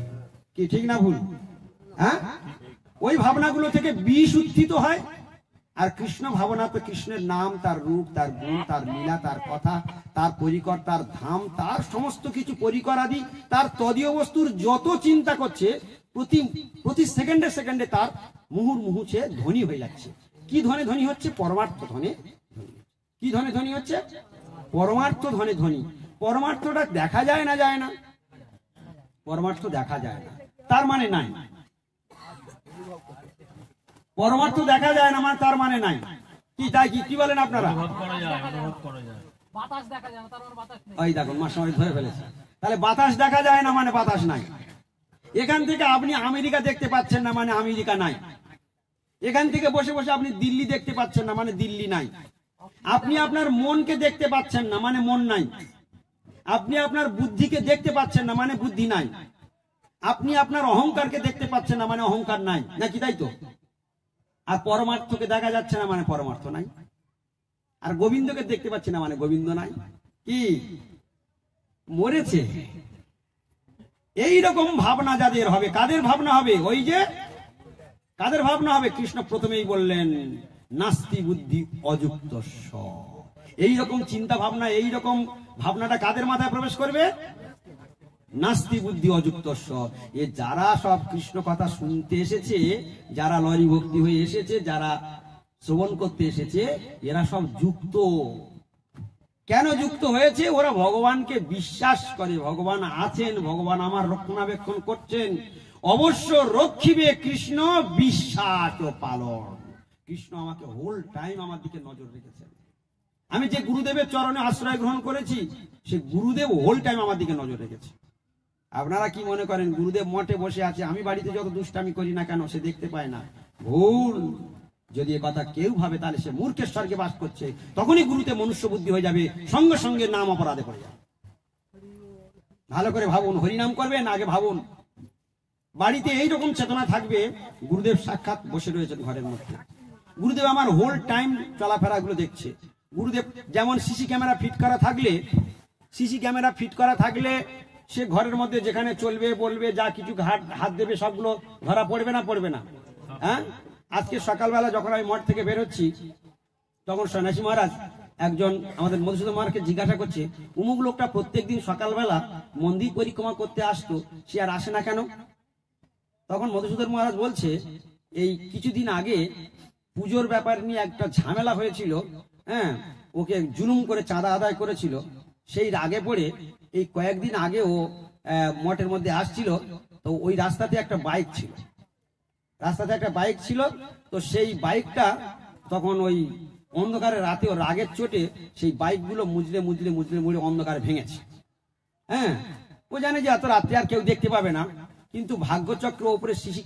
কি ঠিক না ভুল? হ্যাঁ, ওই ভাবনাগুলো থেকে বিষ উত্থিত হয়, আর কৃষ্ণ ভাবনা তো কৃষ্ণের নাম, তার রূপ, তার গুণ, তার লীলা, তার কথা, তার পরিকর, তার ধাম, তার সমস্ত কিছু পরিকর আদি, তার তদীয় বস্তুর যত চিন্তা করছে প্রতি প্রতি সেকেন্ডে সেকেন্ডে তার মুহুর্মুহুছে ধ্বনি হয়ে যাচ্ছে। কি ধনে ধ্বনি হচ্ছে? পরমার্থ ধনে ধ্বনি। কি ধনে ধ্বনি হচ্ছে? পরমার্থ ধনে ধ্বনি। পরমার্থটা দেখা যায় না, যায় না, পরমার্থ দেখা যায় না, তার মানে নাই। পরমার্থ দেখা যায় না মানে তার মানে নাই। কি তাই কি বলেন আপনারা? ওই দেখুন মাস্টার ধরে ফেলেছে। তাহলে বাতাস দেখা যায় না মানে বাতাস নাই। এখান থেকে আপনি আমেরিকা দেখতে পাচ্ছেন না মানে আমেরিকা নাই। এখান থেকে বসে বসে আপনি দিল্লি দেখতে পাচ্ছেন না মানে দিল্লি নাই। আপনি আপনার মনকে দেখতে পাচ্ছেন না মানে মন নাই। আপনি আপনার বুদ্ধিকে দেখতে পাচ্ছেন না মানে বুদ্ধি নাই। আপনি আপনার অহংকারকে দেখতে পাচ্ছেন না মানে অহংকার নাই, নাকি তাই তো? আর পরমার্থকে দেখা যাচ্ছে না মানে পরমার্থ নাই। আর গোবিন্দকে দেখতে পাচ্ছি না মানে গোবিন্দ নাই। কি মরেছে? এইরকম ভাবনা যাদের হবে, কাদের ভাবনা হবে? ওই যে কাদের ভাবনা হবে? কৃষ্ণ প্রথমেই বললেন নাস্তি বুদ্ধি অযুক্ত। এইরকম চিন্তা ভাবনা, এইরকম ভাবনাটা কাদের মাথায় প্রবেশ করবে? নাস্তি বুদ্ধি অযুক্ত। এ যারা সব কৃষ্ণ কথা শুনতে এসেছে, যারা লরি ভক্তি হয়ে এসেছে, যারা শ্রবণ করতে এসেছে, এরা সব যুক্ত। কেন যুক্ত হয়েছে? ওরা ভগবানকে বিশ্বাস করে, ভগবান আছেন, ভগবান আমার রক্ষণাবেক্ষণ করছেন, অবশ্য রক্ষিবে কৃষ্ণ বিশ্বাস ও পালন। কৃষ্ণ আমাকে হোল টাইম আমার দিকে নজর রেখেছেন। আমি যে গুরুদেবের চরণে আশ্রয় গ্রহণ করেছি, সে গুরুদেব হোল টাইম আমার দিকে নজর রেখেছে। আপনারা কি মনে করেন গুরুদেব মঠে বসে আছে, আমি বাড়িতে যত দুষ্টামি করি না কেন সে দেখতে পায় না? ভুল। যদি এ কথা কেউ ভাবে তাহলে সে মূর্খের স্বর্গে বাস করছে। তখনই গুরুদেব মনুষ্য বুদ্ধি হয়ে যাবে, সঙ্গে সঙ্গে নাম অপরাধে পড়ে যাবে। ভালো করে ভাবুন, হরিনাম করবেন আগে ভাবুন। বাড়িতে এইরকম চেতনা থাকবে, গুরুদেব সাক্ষাৎ বসে রয়েছেন ঘরের মধ্যে, গুরুদেব আমার হোল টাইম চলাফেরা গুলো দেখছে। গুরুদেব যেমন সিসি ক্যামেরা ফিট করা থাকলে, সিসি ক্যামেরা ফিট করা থাকলে সে ঘরের মধ্যে যেখানে চলবে বলবে, যা কিছু হাত দেবে সবগুলো ধরা পড়বে না, পড়বে না? হ্যাঁ, আজকে সকালবেলা যখন আমি মঠ থেকে বের হচ্ছি, তখন সন্ন্যাসী মহারাজ একজন আমাদের মধুসূদন মহারাজকে জিজ্ঞাসা করছে, উমুক লোকটা প্রত্যেকদিন সকালবেলা মন্দির পরিক্রমা করতে আসতো, সে আর আসে না কেন? তখন মধুসূদন মহারাজ বলছে, এই কিছুদিন আগে পুজোর ব্যাপার নিয়ে একটা ঝামেলা হয়েছিল। হ্যাঁ, ওকে জুলুম করে চাঁদা আদায় করেছিল। সেই রাগে পড়ে এই কয়েকদিন আগে ও মঠের মধ্যে আসছিল, তো ওই রাস্তাতে একটা বাইক ছিল, রাস্তাতে একটা বাইক ছিল, তো সেই বাইকটা তখন ওই অন্ধকারে রাতে ও রাগের চোটে সেই বাইকগুলো মুজলে মুজলে মুজলে মুজলে অন্ধকারে ভেঙেছে। হ্যাঁ, ও জানে যে এত রাত্রে আর কেউ দেখতে পাবে না, কিন্তু ভাগ্যচক্র উপরে সিসি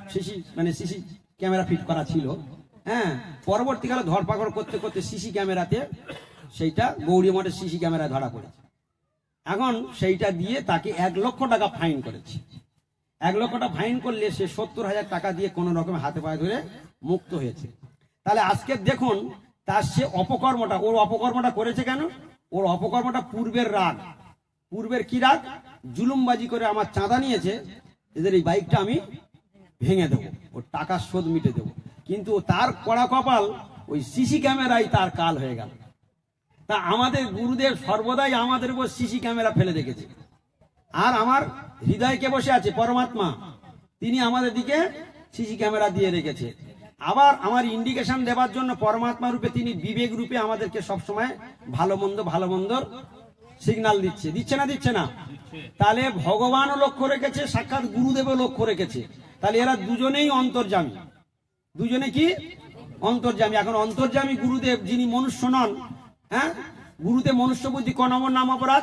ক্যামেরা ফিট করা ছিল। হ্যাঁ, পরবর্তীকালে ধরপাকড় করতে করতে সিসি ক্যামেরাতে সেইটা গৌরী মঠের সিসি ক্যামেরায় ধরা পড়েছে। এখন সেইটা দিয়ে তাকে 1 লক্ষ টাকা ফাইন করেছে। 1 লক্ষ টাকা ফাইন করলে সে 70,000 টাকা দিয়ে কোন রকমে হাতে পায়ে ধরে মুক্ত হয়েছে। তাহলে আজকে দেখুন তার সে অপকর্মটা, ওর অপকর্মটা করেছে কেন? ওর অপকর্মটা পূর্বের রাগ। পূর্বের কি রাগ? জুলুমবাজি করে আমার চাঁদা নিয়েছে, এদের এই বাইকটা আমি ভেঙে দেবো, ওর টাকার শোধ মিটে দেবো। কিন্তু তার কড়া কপাল, ওই সিসি ক্যামেরাই তার কাল হয়ে গেল। তা আমাদের গুরুদেব সর্বদাই আমাদের উপর সিসি ক্যামেরা ফেলে রেখেছে। আর আমার হৃদয়ে কে বসে আছে? পরমাত্মা। তিনি আমাদের দিকে সিসি ক্যামেরা দিয়ে রেখেছে। আবার আমার ইন্ডিকেশন দেওয়ার জন্য পরমাত্মা রূপে তিনি বিবেক রূপে আমাদেরকে সবসময় ভালো মন্দর সিগন্যাল দিচ্ছে। দিচ্ছে না? দিচ্ছে না? তাহলে ভগবানও লক্ষ্য রেখেছে, সাক্ষাৎ গুরুদেবও লক্ষ্য রেখেছে। তাহলে এরা দুজনেই অন্তর্যামী। দুজনে কি? অন্তর্যামী। এখন অন্তর্যামী গুরুদেব, যিনি মনুষ্য নন। হ্যাঁ, গুরুদেব মনুষ্য বুদ্ধি ক নম্বর নাম অপরাধ?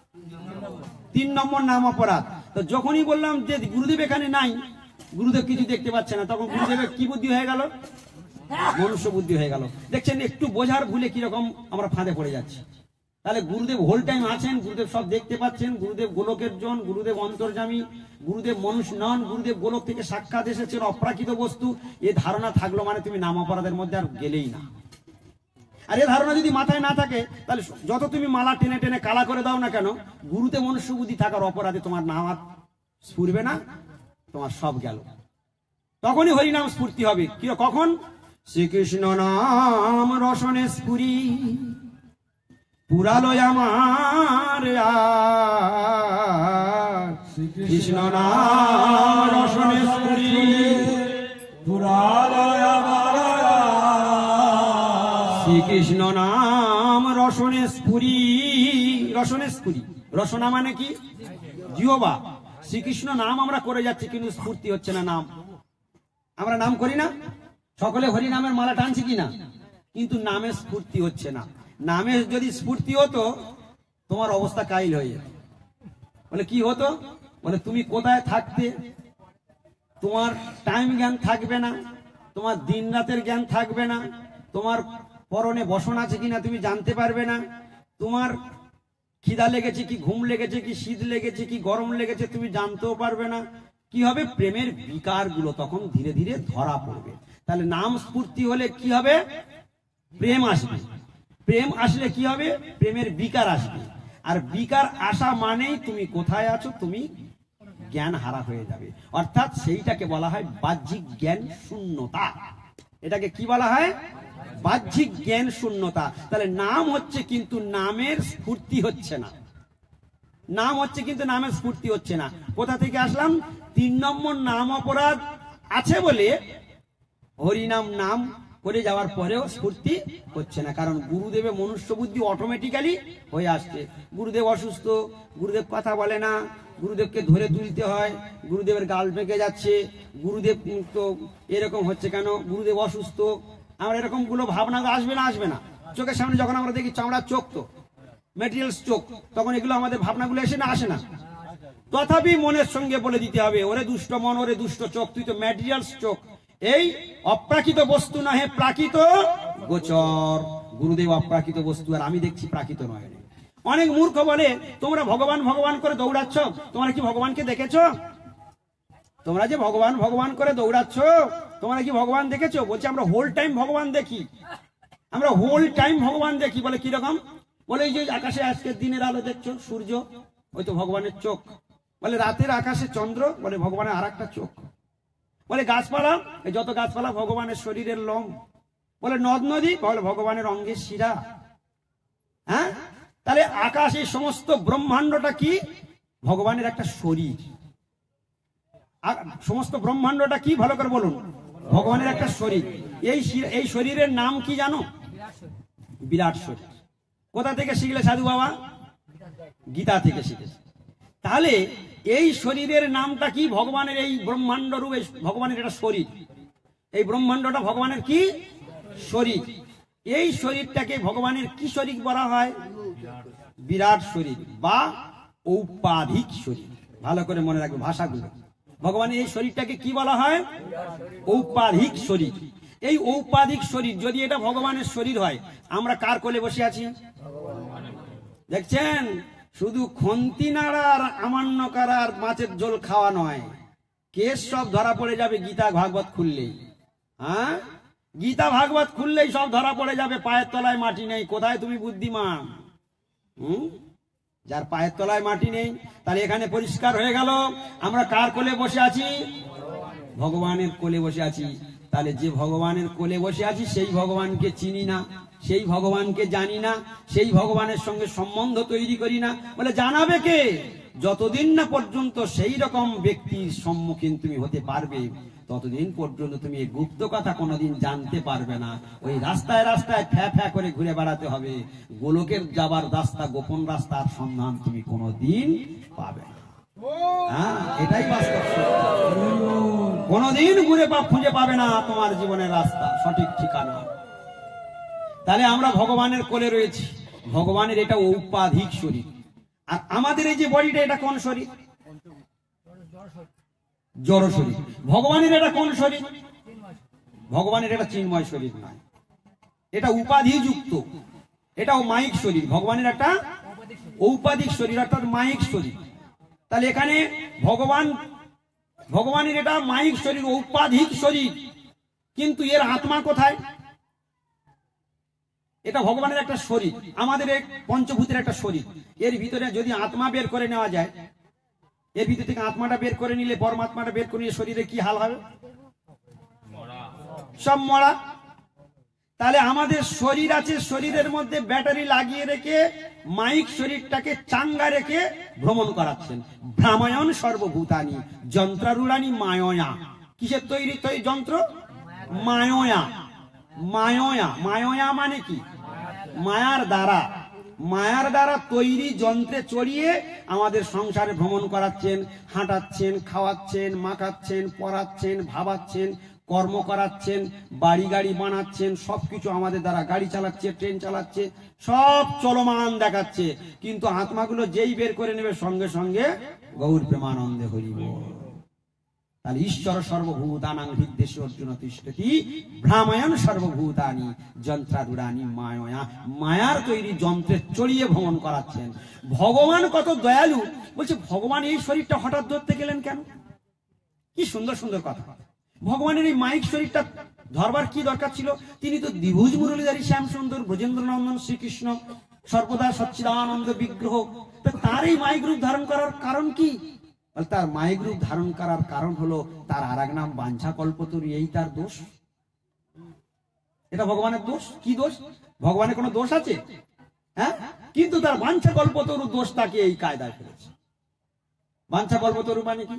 3 নম্বর নাম অপরাধ। তো যখনই বললাম যে গুরুদেব এখানে নাই, গুরুদেব কিছু দেখতে পাচ্ছে না, তখন গুরুদেবের কি বুদ্ধি হয়ে গেল? মনুষ্য বুদ্ধি হয়ে গেল। দেখছেন, একটু বোঝার ভুলে কিরকম আমরা ফাঁদে পড়ে যাচ্ছি। তাহলে গুরুদেব হোল টাইম আছেন, গুরুদেব সব দেখতে পাচ্ছেন, গুরুদেব গোলকের জন, গুরুদেব অন্তর্যামী, গুরুদেব মনুষ্য নন, গুরুদেব গোলক থেকে সাক্ষাৎ এসেছেন, অপ্রাকৃত বস্তু। এ ধারণা থাকলো মানে তুমি নাম অপরাধের মধ্যে আর গেলেই না। আর এ ধারণা যদি মাথায় না থাকে, তাহলে যত তুমি মালা টেনে টেনে কালা করে দাও না কেন, গুরুতে মনুষ্য বুদ্ধি থাকার অপরাধে তোমার নাম আর স্ফুরবে না, তোমার সব গেল। তখনই হরিনাম স্ফূর্তি হবে। কখন? শ্রীকৃষ্ণ নাম রসনে স্ফুরি পুরালো আমার কৃষ্ণ নাম রসনে স্ফুরি শ্রীকৃষ্ণ নাম রসনে স্ফুরি। রসনে স্ফুরি, রসনা মানে কি? জিহ্বা। শ্রীকৃষ্ণ নাম আমরা করে যাচ্ছি কিন্তু স্ফূর্তি হচ্ছে না। নাম আমরা নাম করি না, সকলে হরি নামের মালা টানছি কিনা, কিন্তু নামে স্ফূর্তি হচ্ছে না। নামে যদি স্ফূর্তি হতো তোমার অবস্থা কাইল হয়ে যেত। বলে কি হতো? বলে তুমি কোথায় থাকতে, তোমার টাইম জ্ঞান থাকবে না, তোমার দিন রাতের জ্ঞান থাকবে না, তোমার পরনে বসন আছে কিনা তুমি জানতে পারবে না, তোমার খিদা লেগেছে কি, ঘুম লেগেছে কি, শীত লেগেছে কি, গরম লেগেছে তুমি জানতেও পারবে না। কি হবে? প্রেমের বিকারগুলো তখন ধীরে ধীরে ধরা পড়বে। তাহলে নাম স্ফূর্তি হলে কি হবে? প্রেম আসবে। প্রেম আসলে কি হবে? প্রেমের বিকার আসবে। আর বিকার আসা মানেই তুমি কোথায় আছো, তুমি জ্ঞান হারা হয়ে যাবে। অর্থাৎ সেইটাকে বলা হয় বাহ্যিক জ্ঞান শূন্যতা। এটাকে কি বলা হয়? বাহ্যিক জ্ঞান শূন্যতা। তাহলে নাম হচ্ছে কিন্তু নামের স্ফূর্তি হচ্ছে না। নাম হচ্ছে কিন্তু নামের স্ফূর্তি হচ্ছে না। কোথা থেকে আসলাম? 3 নম্বর নাম অপরাধ আছে বলে হরিনাম নাম করে যাওয়ার পরেও স্ফূর্তি হচ্ছে না। কারণ গুরুদেবের মনুষ্য বুদ্ধি অটোমেটিক্যালি হয়ে আসছে। গুরুদেব অসুস্থ, গুরুদেব কথা বলে না, গুরুদেবকে ধরে তুলতে হয়, গুরুদেবের গাল পেকে যাচ্ছে, গুরুদেব তো এরকম হচ্ছে কেন, গুরুদেব অসুস্থ। আমরা এরকম গুলো ভাবনা আসবে না? আসবে না? চোখের সামনে যখন আমরা দেখি চামড়ার চোখ, তো ম্যাটেরিয়ালস চোখ, তখন এগুলো আমাদের ভাবনাগুলো এসে না? আসে না? তথাপি মনের সঙ্গে বলে দিতে হবে, ওরে দুষ্ট মন, ওরে দুষ্ট চোখ, তুই তো ম্যাটেরিয়ালস চোখ, এই অপ্রাকৃত বস্তু নহে প্রাকৃত গোচর। গুরুদেব অপ্রাকৃত বস্তু, আর আমি দেখছি প্রাকৃত নয়। অনেক মূর্খ বলে তোমরা ভগবান ভগবান করে দৌড়াচ্ছ, তোমরা কি ভগবানকে দেখেছো? তোমরা যে ভগবান ভগবান করে দৌড়াচ্ছ, তোমরা কি ভগবান দেখেছো? বলছে আমরা হোল টাইম ভগবান দেখি, আমরা হোল টাইম ভগবান দেখি। বলে কিরকম? বলে এই যে আকাশে আজকের দিনের আলো দেখছো, সূর্য, ওই তো ভগবানের চোখ। বলে রাতের আকাশে চন্দ্র, বলে ভগবানের আর একটা চোখ। বলে গাছপালা, এই যত গাছপালা ভগবানের শরীরের লোম। বলে নদ নদী, বলে ভগবানের অঙ্গের শিরা। হ্যাঁ, তাহলে আকাশ, এই সমস্ত ব্রহ্মাণ্ডটা কি? ভগবানের একটা শরীর। সমস্ত ব্রহ্মাণ্ডটা কি? ভালো করে বলুন। ভগবানের একটা শরীর। এই শরীরের নাম কি জানো? বিরাট শরীর। কোথা থেকে শিখলে সাধু বাবা? গীতা থেকে শিখেছে। তাহলে এই শরীরের নামটা কি? ভগবানের এই ব্রহ্মাণ্ড রূপে ভগবানের একটা শরীর। এই ব্রহ্মাণ্ডটা ভগবানের কি? শরীর। এই শরীরটাকে ভগবানের কি শরীর বলা হয়? বিরাট শরীর বা ঔপাধিক শরীর। ভালো করে মনে রাখবে ভাষাগুলো। ভগবানের এই শরীরটাকে কি বলা হয়? ঔপাধিক শরীর। এই ঔপাধিক শরীর যদি এটা ভগবানের শরীর হয়, আমরা কার কোলে বসে আছি? দেখছেন, শুধু খন্তি নাড়া আর আমান্য করা আর মাছের ঝোল খাওয়া নয়, কেস সব ধরা পড়ে যাবে গীতা ভাগবত খুললেই। হ্যাঁ, গীতা ভাগবত খুললেই সব ধরা পড়ে যাবে। পায়ের তলায় মাটি নেই, কোথায় তুমি বুদ্ধিমান? যার পায়ের তলায় মাটি নেই। তাহলে এখানে পরিষ্কার হয়ে গেল আমরা কার কোলে বসে আছি? ভগবানের কোলে বসে আছি। তাহলে যে ভগবানের কোলে বসে আছি সেই ভগবানকে চিনি না, সেই ভগবানকে জানি না, সেই ভগবানের সঙ্গে সম্বন্ধ তৈরি করি না। বলে জানাবে কে? যতদিন না পর্যন্ত সেই রকম ব্যক্তির সম্মুখীন তুমি হতে পারবে, ততদিন পর্যন্ত তুমি এই গুপ্ত কথা কোনোদিন জানতে পারবে না। ওই রাস্তায় রাস্তায় ফ্যা ফ্যা করে ঘুরে বেড়াতে হবে। গোলকের যাবার রাস্তা, গোপন রাস্তার সন্ধান তুমি কোনোদিন পাবে না। হ্যাঁ, এটাই বাস্তব। কোনোদিন খুঁজে পাবে না তোমার জীবনের রাস্তা, সঠিক ঠিকানা। তাহলে আমরা ভগবানের কোলে রয়েছি। ভগবানের এটা ঔপাধিক শরীর। আর আমাদের এই যে বডিটা, এটা কোন শরীর? জড় শরীর। ভগবানের এটা কোন শরীর? ভগবানের এটা চিন্ময় শরীর নয়, এটা উপাধিযুক্ত, এটাও মায়িক শরীর। ভগবানের একটা ঔপাধিক শরীর, অর্থাৎ মায়িক শরীর। তাহলে এখানে ভগবানের এটা মায়িক শরীর, ঔপাধিক শরীর, কিন্তু এর আত্মা কোথায়? এটা ভগবানের একটা শরীর, আমাদের এক পঞ্চভূতের একটা শরীর। এর ভিতরে যদি আত্মা বের করে নেওয়া যায়, এর ভিতর থেকে আত্মাটা বের করে নিলে, পরমাত্মাটা বের করে নিলে শরীরে কি হাল হবে? সব মরা। তাহলে আমাদের শরীর আছে, শরীরের মধ্যে ব্যাটারি লাগিয়ে রেখে মাইক শরীরটাকে চাঙ্গা রেখে ভ্রমণ করাচ্ছেন। ভ্রামায়ণ সর্বভূতানি যন্ত্রারূঢ়ানি মায়য়া। কিসের তৈরি যন্ত্র? মায়য়া। মায়য়া, মায়য়া মানে কি? মায়ার দ্বারা, মায়ার দ্বারা তৈরি যন্ত্রে চড়িয়ে আমাদের সংসারে ভ্রমণ করাচ্ছেন, হাঁটাচ্ছেন, খাওয়াচ্ছেন, মাখাচ্ছেন, পড়াচ্ছেন, ভাবাচ্ছেন, কর্ম করাচ্ছেন, বাড়ি গাড়ি বানাচ্ছেন, সবকিছু আমাদের দ্বারা গাড়ি চালাচ্ছে, ট্রেন চালাচ্ছে, সব চলমান দেখাচ্ছে। কিন্তু আত্মাগুলো যেই বের করে নেবে সঙ্গে সঙ্গে গৌর প্রেমানন্দে হরি বল। তাহলে ঈশ্বর সর্বভূতানাং হৃদ্দেশে অর্জুন তিষ্ঠতি ভ্রামায়ণ সর্বভূতানি যন্ত্রারূঢ়ানি মায়া। মায়ার তৈরি যন্ত্রে চড়িয়ে ভ্রমণ করাচ্ছেন। ভগবান কত দয়ালু। বলছে ভগবান এই শরীরটা হঠাৎ ধরতে গেলেন কেন? কি সুন্দর সুন্দর কথা। ভগবানের এই মাইক শরীরটা ধরবার কি দরকার ছিল? তিনি তো দ্বিভুজ মুরলীধারী শ্যাম সুন্দর ব্রজেন্দ্র নন্দন শ্রীকৃষ্ণ সর্বদা সচ্চিদানন্দ বিগ্রহ। তার এই মাইক রূপ ধারণ করার কারণ কি? তার মাইক রূপ ধারণ করার কারণ হলো তার আর এক নাম বাঞ্ছা কল্পতরু। এই তার দোষ। এটা ভগবানের দোষ। কি দোষ? ভগবানের কোনো দোষ আছে? হ্যাঁ, কিন্তু তার বাঞ্ছা কল্পতরু দোষ তাকে এই কায়দায় ফেলেছে। বাঞ্ছা কল্পতরু মানে কি?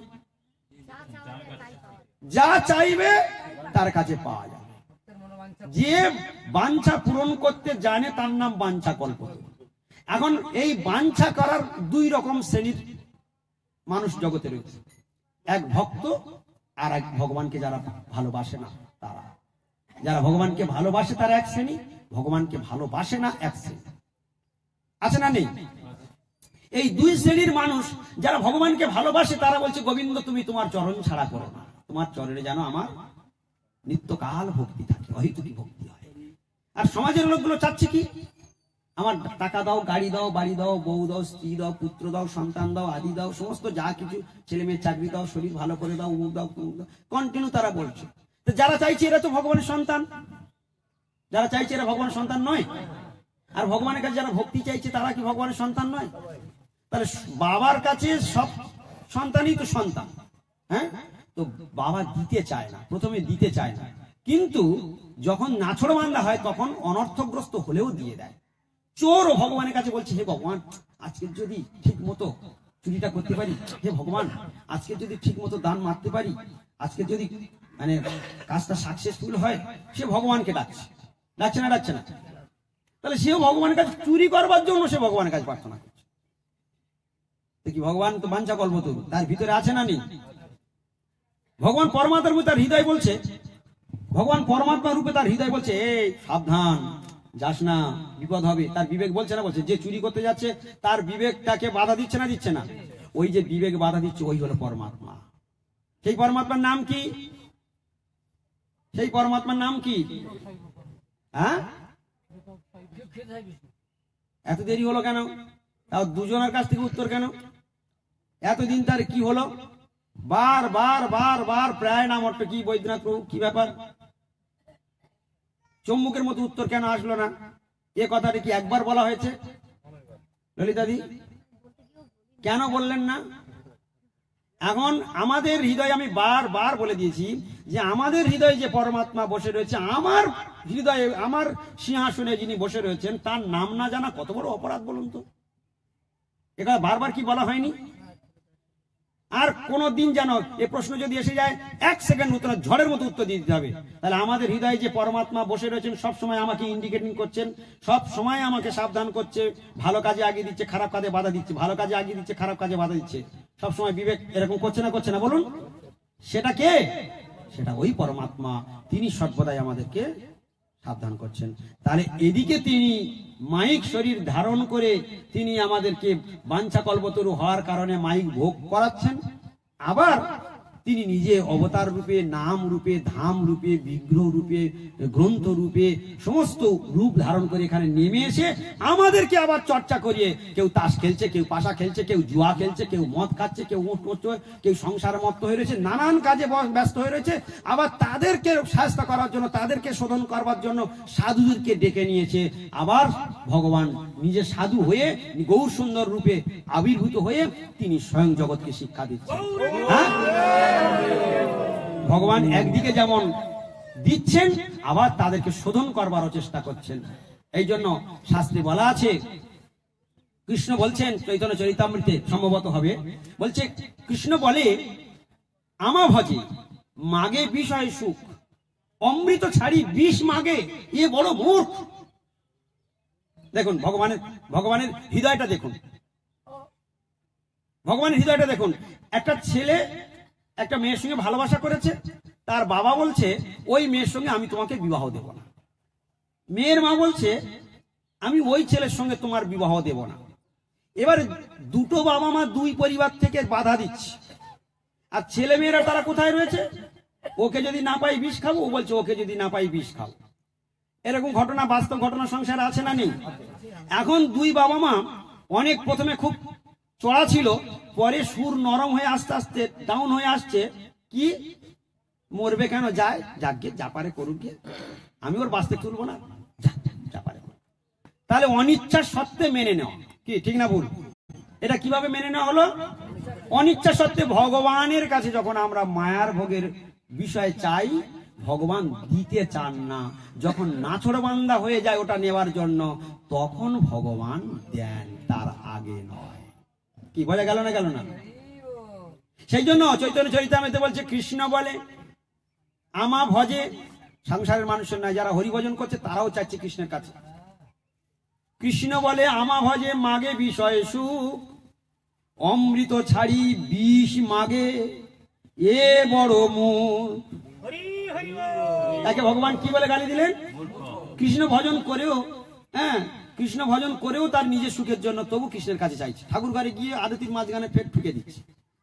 যা চাইবে তার কাছে পাওয়া যাবে। যে বাঞ্ছা পূরণ করতে জানে তার নাম বাঞ্ছা কল্পতরু। এখন এই বাঞ্ছা করার দুই রকম শ্রেণীর মানুষ জগতে রয়েছে। এক ভক্ত আর এক ভগবানকে যারা ভালোবাসে না তারা। যারা ভগবানকে ভালোবাসে তারা এক শ্রেণী, ভগবানকে ভালোবাসে না এক শ্রেণী। আছে না নেই? এই দুই শ্রেণীর মানুষ যারা ভগবানকে ভালোবাসে তারা বলছে গোবিন্দ তুমি তোমার চরণ ছাড়া করো না, তোমার চরণে যেন আমার নিত্যকাল ভক্তি থাকে, অহেতুকী ভক্তি হয়। আর সমাজের লোকগুলো চাচ্ছে কি? আমার টাকা দাও, গাড়ি দাও, বাড়ি দাও, বউ দাও, স্ত্রী দাও, পুত্র দাও, সন্তান দাও, আদি দাও, সমস্ত যা কিছু, ছেলে মেয়ের চাকরি দাও, শরীর ভালো করে দাও, উমুক দাও, তুমুক দাও, কন্টিনিউ তারা বলছে। তো যারা চাইছে এরা তো ভগবানের সন্তান, যারা চাইছে এরা ভগবানের সন্তান নয়। আর ভগবানের কাছে যারা ভক্তি চাইছে তারা কি ভগবানের সন্তান নয়? তাহলে বাবার কাছে সব সন্তানই তো সন্তান। হ্যাঁ, তো বাবা দিতে চায় না, প্রথমে দিতে চায় না, কিন্তু যখন নাছড়বান্ধা হয় তখন অনর্থগ্রস্ত হলেও দিয়ে দেয়। চোরও ভগবানের কাছে বলছে হে ভগবান আজকে যদি ঠিক মতো চুরিটা করতে পারি, হে ভগবান আজকে যদি ঠিক মতো দান মারতে পারি, আজকে যদি মানে কাজটা সাকসেসফুল হয়, সে ভগবানকে ডাকছে। ডাকছে না? ডাকছে না? তাহলে সেও ভগবানের কাছে চুরি করবার জন্য সে ভগবানের কাছে প্রার্থনা করছে। কি ভগবান তো বাঞ্ছা কল্পতরু, তার ভিতরে আছে না নেই? ভগবান পরমাত্মার রূপে তার হৃদয় বলছে, ভগবান পরমাত্মা রূপে তার হৃদয় বলছে এই সাবধান যাস না, বিপদ হবে। তার বিবেক বলছে না? বলছে। যে চুরি করতে যাচ্ছে তার বিবেক তাকে বাধা দিচ্ছে না? দিচ্ছে না? ওই যে বিবেক বাধা দিচ্ছে ওই হলো পরমাত্মা। সেই পরমাত্মার নাম কি? সেই পরমাত্মার নাম কি? হ্যাঁ, এত দেরি হলো কেন? তাও দুজনের কাছ থেকে উত্তর কেন? এতদিন তার কি হলো? বার বার বার বার প্রায় নাম অর্থ কি? বৈদ্যনাথ প্রভু কি ব্যাপার? চম্মুকের মতো উত্তর কেন আসলো না? এ কথাটা কি একবার বলা হয়েছে? ললিতাদি কেন বললেন না? এখন আমাদের হৃদয়ে আমি বারবার বলে দিয়েছি যে আমাদের হৃদয়ে যে পরমাত্মা বসে রয়েছে, আমার হৃদয়ে আমার সিংহাসনে যিনি বসে রয়েছেন তার নাম না জানা কত বড় অপরাধ বলুন তো? এটা বারবার কি বলা হয়নি? আর কোনদিন যেন এ প্রশ্ন যদি এসে যায় 1 সেকেন্ড উত্তর ঝড়ের মতো উত্তর দিতে হবে। তাহলে আমাদের হৃদয়ে যে পরমাত্মা বসে রয়েছেন সব সময় আমাকে ইন্ডিকেটিং করছেন, সব সময় আমাকে সাবধান করছে, ভালো কাজে আগিয়ে দিচ্ছে, খারাপ কাজে বাধা দিচ্ছে, ভালো কাজে আগিয়ে দিচ্ছে, খারাপ কাজে বাধা দিচ্ছে। সব সময় বিবেক এরকম করছে না? করছে না? বলুন সেটা কে? সেটা ওই পরমাত্মা। তিনি সর্বদাই আমাদেরকে সাবধান করছেন। তাহলে এদিকে তিনি মাইক শরীর ধারণ করে তিনি আমাদেরকে বাঞ্ছা কল্পতরু হওয়ার কারণে মাইক ভোগ করাচ্ছেন, আবার তিনি নিজে অবতার রূপে, নাম রূপে, ধাম রূপে, বিগ্রহ রূপে, গ্রন্থ রূপে সমস্ত রূপ ধারণ করে এখানে নেমে এসে আমাদেরকে আবার চর্চা করিয়ে, কেউ তাস খেলছে, কেউ পাশা খেলছে, কেউ জুয়া খেলছে, কেউ মদ খাচ্ছে, কেউ উঠ করছে, কেউ সংসারে মত্ত হয়ে রয়েছে, নানান কাজে ব্যস্ত হয়ে রয়েছে। আবার তাদেরকে শাস্তি করার জন্য, তাদেরকে শোধন করবার জন্য সাধুদেরকে ডেকে নিয়েছে। আবার ভগবান নিজে সাধু হয়ে গৌর সুন্দর রূপে আবির্ভূত হয়ে তিনি স্বয়ং জগৎকে শিক্ষা দিচ্ছেন। হ্যাঁ, ভগবান একদিকে যেমন দিচ্ছেন, আবার তাদেরকে শোধন করবারও চেষ্টা করছেন। এই জন্য শাস্ত্রে বলা আছে, কৃষ্ণ বলছেন চৈতন্য চরিতামৃতে সম্ভবত হবে, বলছে কৃষ্ণ বলে আমা ভজে মাগে বিষয় সুখ, অমৃত ছাড়ি বিষ মাগে, এ বড় মূর্খ। দেখুন ভগবানের হৃদয়টা দেখুন, ভগবানের হৃদয়টা দেখুন। একটা ছেলে একটা মেয়ের সঙ্গে ভালোবাসা করেছে, তার বাবা বলছে ওই মেয়ের সঙ্গে আমি তোমাকে বিবাহ দেব না। মেয়ের মা বলছে আমি ওই ছেলের সঙ্গে তোমার বিবাহ দেব না। এবার দুটো বাবা মা দুই পরিবার থেকে বাধা দিচ্ছে, আর ছেলে মেয়েরা তারা কোথায় রয়েছে? ওকে যদি না পাই বিষ খাবো, ও বলছে ওকে যদি না পাই বিষ খাবো। এরকম ঘটনা, বাস্তব ঘটনা সংসারে আছে না নেই? এখন দুই বাবা মা অনেক প্রথমে খুব চড়া ছিল, পরে সুর নরম হয়ে আস্তে আস্তে ডাউন হয়ে আসছে। কি মরবে কেন, যায় যাকে যা পারে করুক, গিয়ে আমি ওর বাঁচতে তুলবো না, যা পারে। তাহলে অনিচ্ছার সত্ত্বে মেনে নেওয়া কি ঠিক না ভুল? এটা কিভাবে মেনে নেওয়া হলো? অনিচ্ছা সত্ত্বে ভগবানের কাছে যখন আমরা মায়ার ভোগের বিষয় চাই, ভগবান দিতে চান না। যখন নাছোড়বান্দা হয়ে যায় ওটা নেওয়ার জন্য, তখন ভগবান দেন, তার আগে নয়। কি বলে গেল না, গেল না? সেই জন্য চৈতন্য চরিতামৃতে বলছে, কৃষ্ণ বলে আমা ভজে, সংসারের মানুষের না, যারা হরিভজন করছে তারাও চাইছে কৃষ্ণের কাছে। কৃষ্ণ বলে আমা ভজে মাগে বিষয় সুখ, অমৃত ছাড়ি বিষ মাগে, এ বড় মূর্খ। তাকে ভগবান কি বলে গালি দিলেন? কৃষ্ণ ভজন করেও, কৃষ্ণ ভজন করেও তার নিজের সুখের জন্য তবু কৃষ্ণের কাছে চাইছে। ঠাকুর ঘরে গিয়ে আরতির মাঝখানে ফেট ঠুকে দিচ্ছে।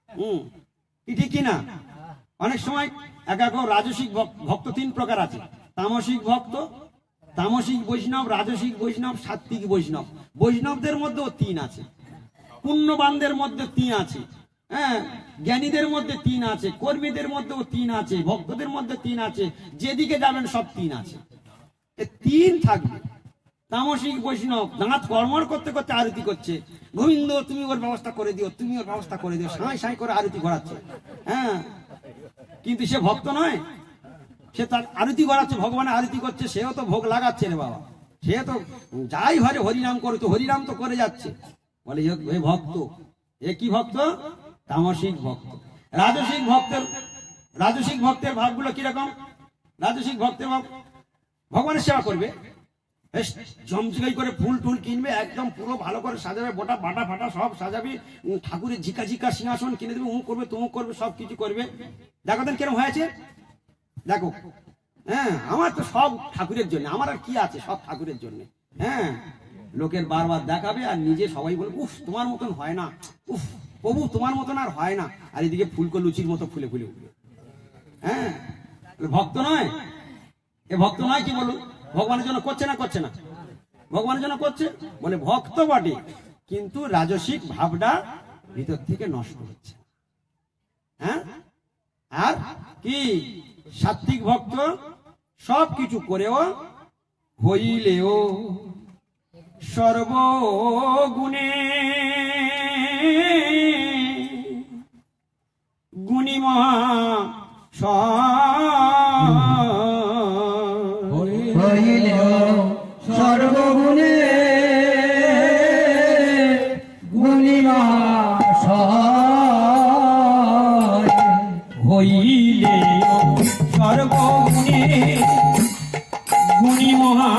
ঠিক কিনা? অনেক সময় এক রাজসিক ভক্ত তিন প্রকার আছে, তামসিক ভক্ত, তামসিক বৈষ্ণব, রাজসিক বৈষ্ণব, সাত্ত্বিক বৈষ্ণব। বৈষ্ণবদের মধ্যেও তিন আছে, পুণ্যবানদের মধ্যে তিন আছে, জ্ঞানীদের মধ্যে তিন আছে, কর্মীদের মধ্যেও তিন আছে, ভক্তদের মধ্যে তিন আছে, যেদিকে যাবেন সব তিন আছে। তিন থাকবে। তামসিক বৈষ্ণব দাঁত কর্মর করতে করতে আরতি করছে, গোবিন্দ তুমি ওর ব্যবস্থা করে দিও, তুমি ওর ব্যবস্থা করে দিও, সাঁই সাঁই করে আরতি ঘোরাচ্ছে। কিন্তু সে ভক্ত নয়, সে তার আরতি ঘোরাচ্ছে, ভগবানের আরতি করছে, সেও তো ভোগ লাগাচ্ছে রে বাবা। সে তো যাই ঘরে হরিনাম করে, তো হরিনাম তো করে যাচ্ছে। বলে এ ভক্ত। এ কি ভক্ত? তামসিক ভক্ত। রাজসিক ভক্তের ভাবগুলো কিরকম? রাজসিক ভক্তের ভাব ভগবানের সেবা করবে, জমজগাই করে ফুল টুল কিনবে, একদম পুরো ভালো করে সাজাবে, বোটা বাটা ফাটা সব সাজাবি, ঠাকুরের ঝিকা ঝিকা সিংহাসন কিনে দেবে, করবে তুমুক করবে, সব কিছু করবে। দেখো দেন কেরম হয়েছে, দেখো। আমার তো সব ঠাকুরের জন্য, আমার আর কি আছে, সব ঠাকুরের জন্য। লোকের বারবার দেখাবে, আর নিজে সবাই বলবে উফ তোমার মতন হয় না, উফ প্রভু তোমার মতন আর হয় না, আর এদিকে ফুলকো লুচির মতো ফুলে ফুলে উঠবে। ভক্ত নয়, এ ভক্ত নয়। কি বলুন, ভগবানের জন্য করছে না? করছে না, ভগবানের জন্য করছে। বলে ভক্ত বটে, কিন্তু রাজসিক ভাবটা ভিতর থেকে নষ্ট হচ্ছে। আর কি সাত্ত্বিক ভক্ত সব কিছু করেও হইলেও সর্বগুণে গুণী মহা হইলেও সর্বগুণে গুণী মহাশয়, হইলেও সর্বগুণে গুণী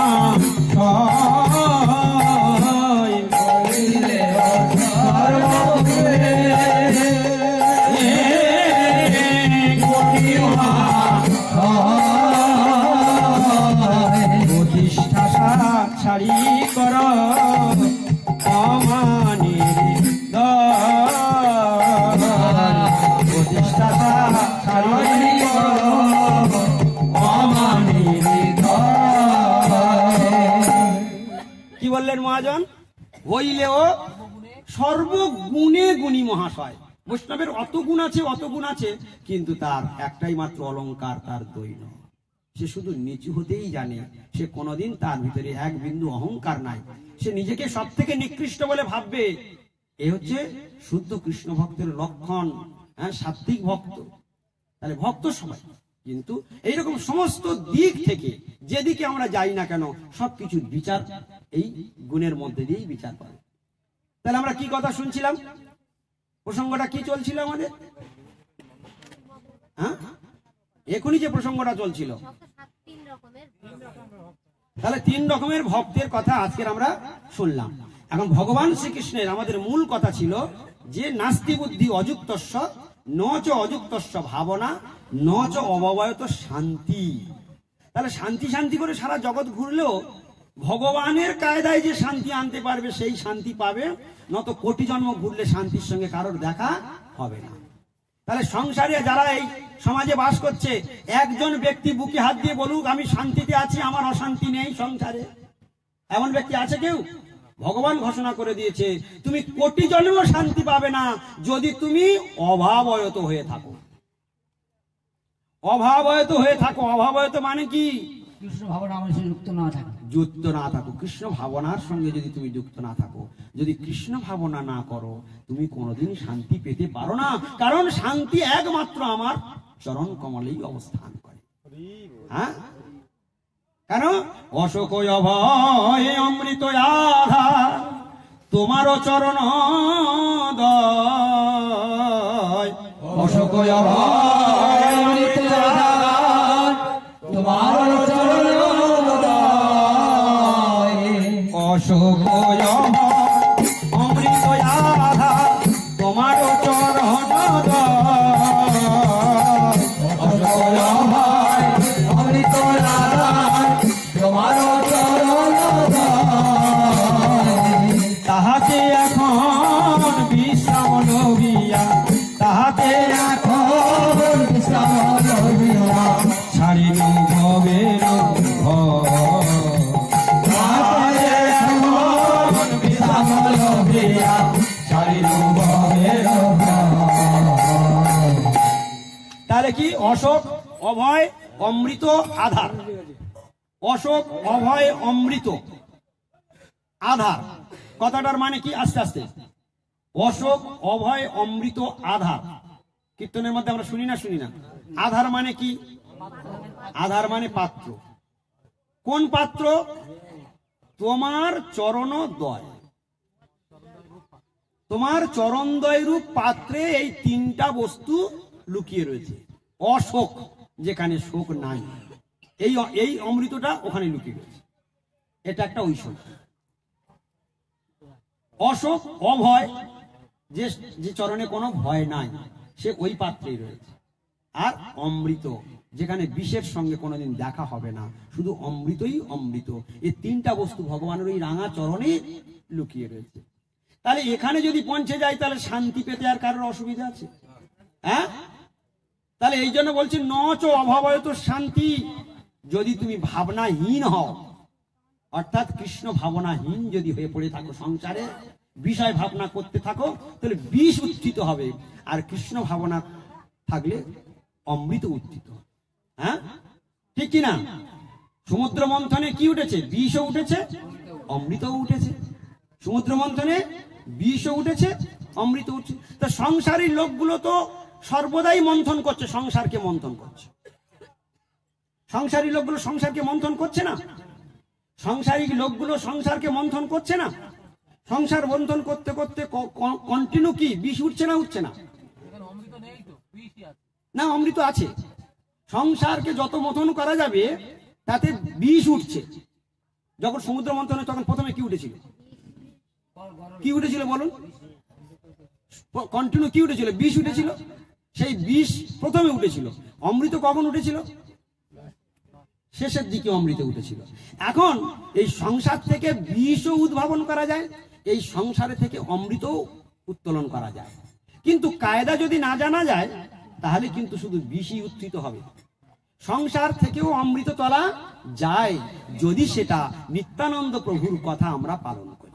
মহাশয়, হইলেও সর্বগুণে গুণী মহাশয়, প্রতিষ্ঠা ছাড়ি কর অমানের প্রতিষ্ঠা ছাড়ি কর অমানের। কি বললেন মহাজন? হইলেও সর্বগুণে গুণী মহাশয়। বৈষ্ণবের অত গুণ আছে, অত গুণ আছে, কিন্তু তার একটাই মাত্র অলংকার, তার দৈন। সে শুধু নিচু হতেই জানে, সে কোনোদিন তার ভিতরে এক বিন্দু অহংকার নাই। সে নিজেকে সব থেকে নিকৃষ্ট বলে ভাববে। এ হচ্ছে শুদ্ধ কৃষ্ণ ভক্তের লক্ষণ। সাত্ত্বিক ভক্ত। তাহলে ভক্ত সবাই, কিন্তু এইরকম সমস্ত দিক থেকে যেদিকে আমরা যাই না কেন সবকিছুর বিচার এই গুণের মধ্যে দিয়েই বিচার করে। তাহলে আমরা কি কথা শুনছিলাম, প্রসঙ্গটা কি চলছিল আমাদের? হ্যাঁ, এখনই যে প্রসঙ্গটা চলছিল, তাহলে 3 রকমের ভক্তের কথা আজকের আমরা শুনলাম। এখন ভগবান শ্রীকৃষ্ণের আমাদের মূল কথা ছিল যে নাস্তি বুদ্ধি অযুক্তস্য ন চ অযুক্তস্য ভাবনা ন চ অবয়ত শান্তি। তাহলে শান্তি শান্তি করে সারা জগৎ ঘুরলেও ভগবানের কায়দায় যে শান্তি আনতে পারবে সেই শান্তি পাবে, নত কোটি জন্ম ঘুরলে শান্তির সঙ্গে কারোর দেখা হবে না। তাহলে সংসারে যারা এই সমাজে বাস করছে, একজন ব্যক্তি বুকে হাত দিয়ে বলুক আমি শান্তিতে আছি, আমার অশান্তি নেই সংসারে, এমন ব্যক্তি আছে কেউ? ভগবান ঘোষণা করে দিয়েছে তুমি কোটি জন্ম শান্তি পাবে না যদি তুমি অভাবয়ত হয়ে থাকো। অভাবয়ত হয়ে থাকো, অভাবয়ত মানে কি? কৃষ্ণ ভাবনা আমার সাথে যুক্ত না থাকে, যুক্ত না থাকো, কৃষ্ণ ভাবনার সঙ্গে যদি তুমি যুক্ত না থাকো, যদি কৃষ্ণ ভাবনা না করো, তুমি কোনোদিন শান্তি পেতে পারো না। কারণ শান্তি একমাত্র আমার চরণ কমলেই অবস্থান করে। হ্যাঁ, কেন? অশোক অভয় অমৃত আধার তোমারও চরণ দয়। অশোক অভয় অমৃত আধার তোমার চরণ দয়। অশোক অমৃত আধার তোমারও চরণ দয়। অশোক অভয় অমৃত আধার তোমার চরণ দয়। তাহাতে এখন বিশ্রাম লভিয়া, তাহাতে এখন বিশ্রাম লভিয়া, ছাড়িল ভবের ভয়। তাহাতে এখন বিশ্রাম লভিয়া, ছাড়িল ভবের ভয়। তাহলে কি? অশোক অভয় অমৃত আধার। অশোক অভয় অমৃত আধার কথাটার মানে কি? আস্তে আস্তে, অশোক অভয় অমৃত আধার কীর্তনের মধ্যে আমরা শুনি না? আধার মানে কি? আধার মানে পাত্র। কোন পাত্র? তোমার চরণদ্বয়। তোমার চরণদ্বয় রূপ পাত্রে এই 3টা বস্তু লুকিয়ে রয়েছে। অশোক, যেখানে শোক নাই, এই অমৃতটা ওখানে লুকিয়ে রয়েছে। এটা একটা ঐশ্বর্য। অশোক অভয়, যে চরণে কোনো ভয় নাই, সে ওই পাত্রেই রয়েছে। আর অমৃত, যেখানে বিষের সঙ্গে কোনোদিন দেখা হবে না, শুধু অমৃতই অমৃত। এই 3টা বস্তু ভগবানের ওই রাঙা চরণে লুকিয়ে রয়েছে। তাহলে এখানে যদি পৌঁছে যায় তাহলে শান্তি পেতে আর কারোর অসুবিধা আছে? হ্যাঁ, তাহলে এই জন্য বলছি নচ অভাবয়ত শান্তি। যদি তুমি ভাবনাহীন হও, অর্থাৎ কৃষ্ণ ভাবনাহীন যদি হয়ে পড়ে থাকো, সংসারে বিষয় ভাবনা করতে থাকো, তাহলে বিষ উত্থিত হবে। আর কৃষ্ণ ভাবনা থাকলে অমৃত উত্থিত। হ্যাঁ, ঠিক কিনা? সমুদ্র মন্থনে কি উঠেছে? বিষও উঠেছে, অমৃতও উঠেছে। সমুদ্র মন্থনে বিষও উঠেছে, অমৃত উঠছে। তা সংসারী লোকগুলো তো সর্বদাই মন্থন করছে, সংসারকে মন্থন করছে। সংসারী লোকগুলো সংসারকে মন্থন করছে না? সংসারিক লোকগুলো সংসারকে মন্থন করছে না? সংসার মন্থন করতে করতে কন্টিনিউ কি বিষ উঠছে না? উঠছে না? না, অমৃত আছে। সংসারকে যত মন্থন করা যাবে তাতে বিষ উঠছে। যখন সমুদ্র মন্থনে তখন প্রথমে কি উঠেছিল? কি উঠেছিল বলুন? কন্টিনিউ কি উঠেছিল? বিষ উঠেছিল। সেই বিষ প্রথমে উঠেছিল। অমৃত কখন উঠেছিল? শেষের দিকে অমৃত উঠেছিল। এখন এই সংসার থেকে বিষও উদ্ভাবন করা যায়, এই সংসারে থেকে অমৃতও উত্তোলন করা যায়। কিন্তু কায়দা যদি না জানা যায় তাহলে কিন্তু শুধু বিষই উত্থিত হবে। সংসার থেকেও অমৃত তোলা যায় যদি সেটা নিত্যানন্দ প্রভুর কথা আমরা পালন করি।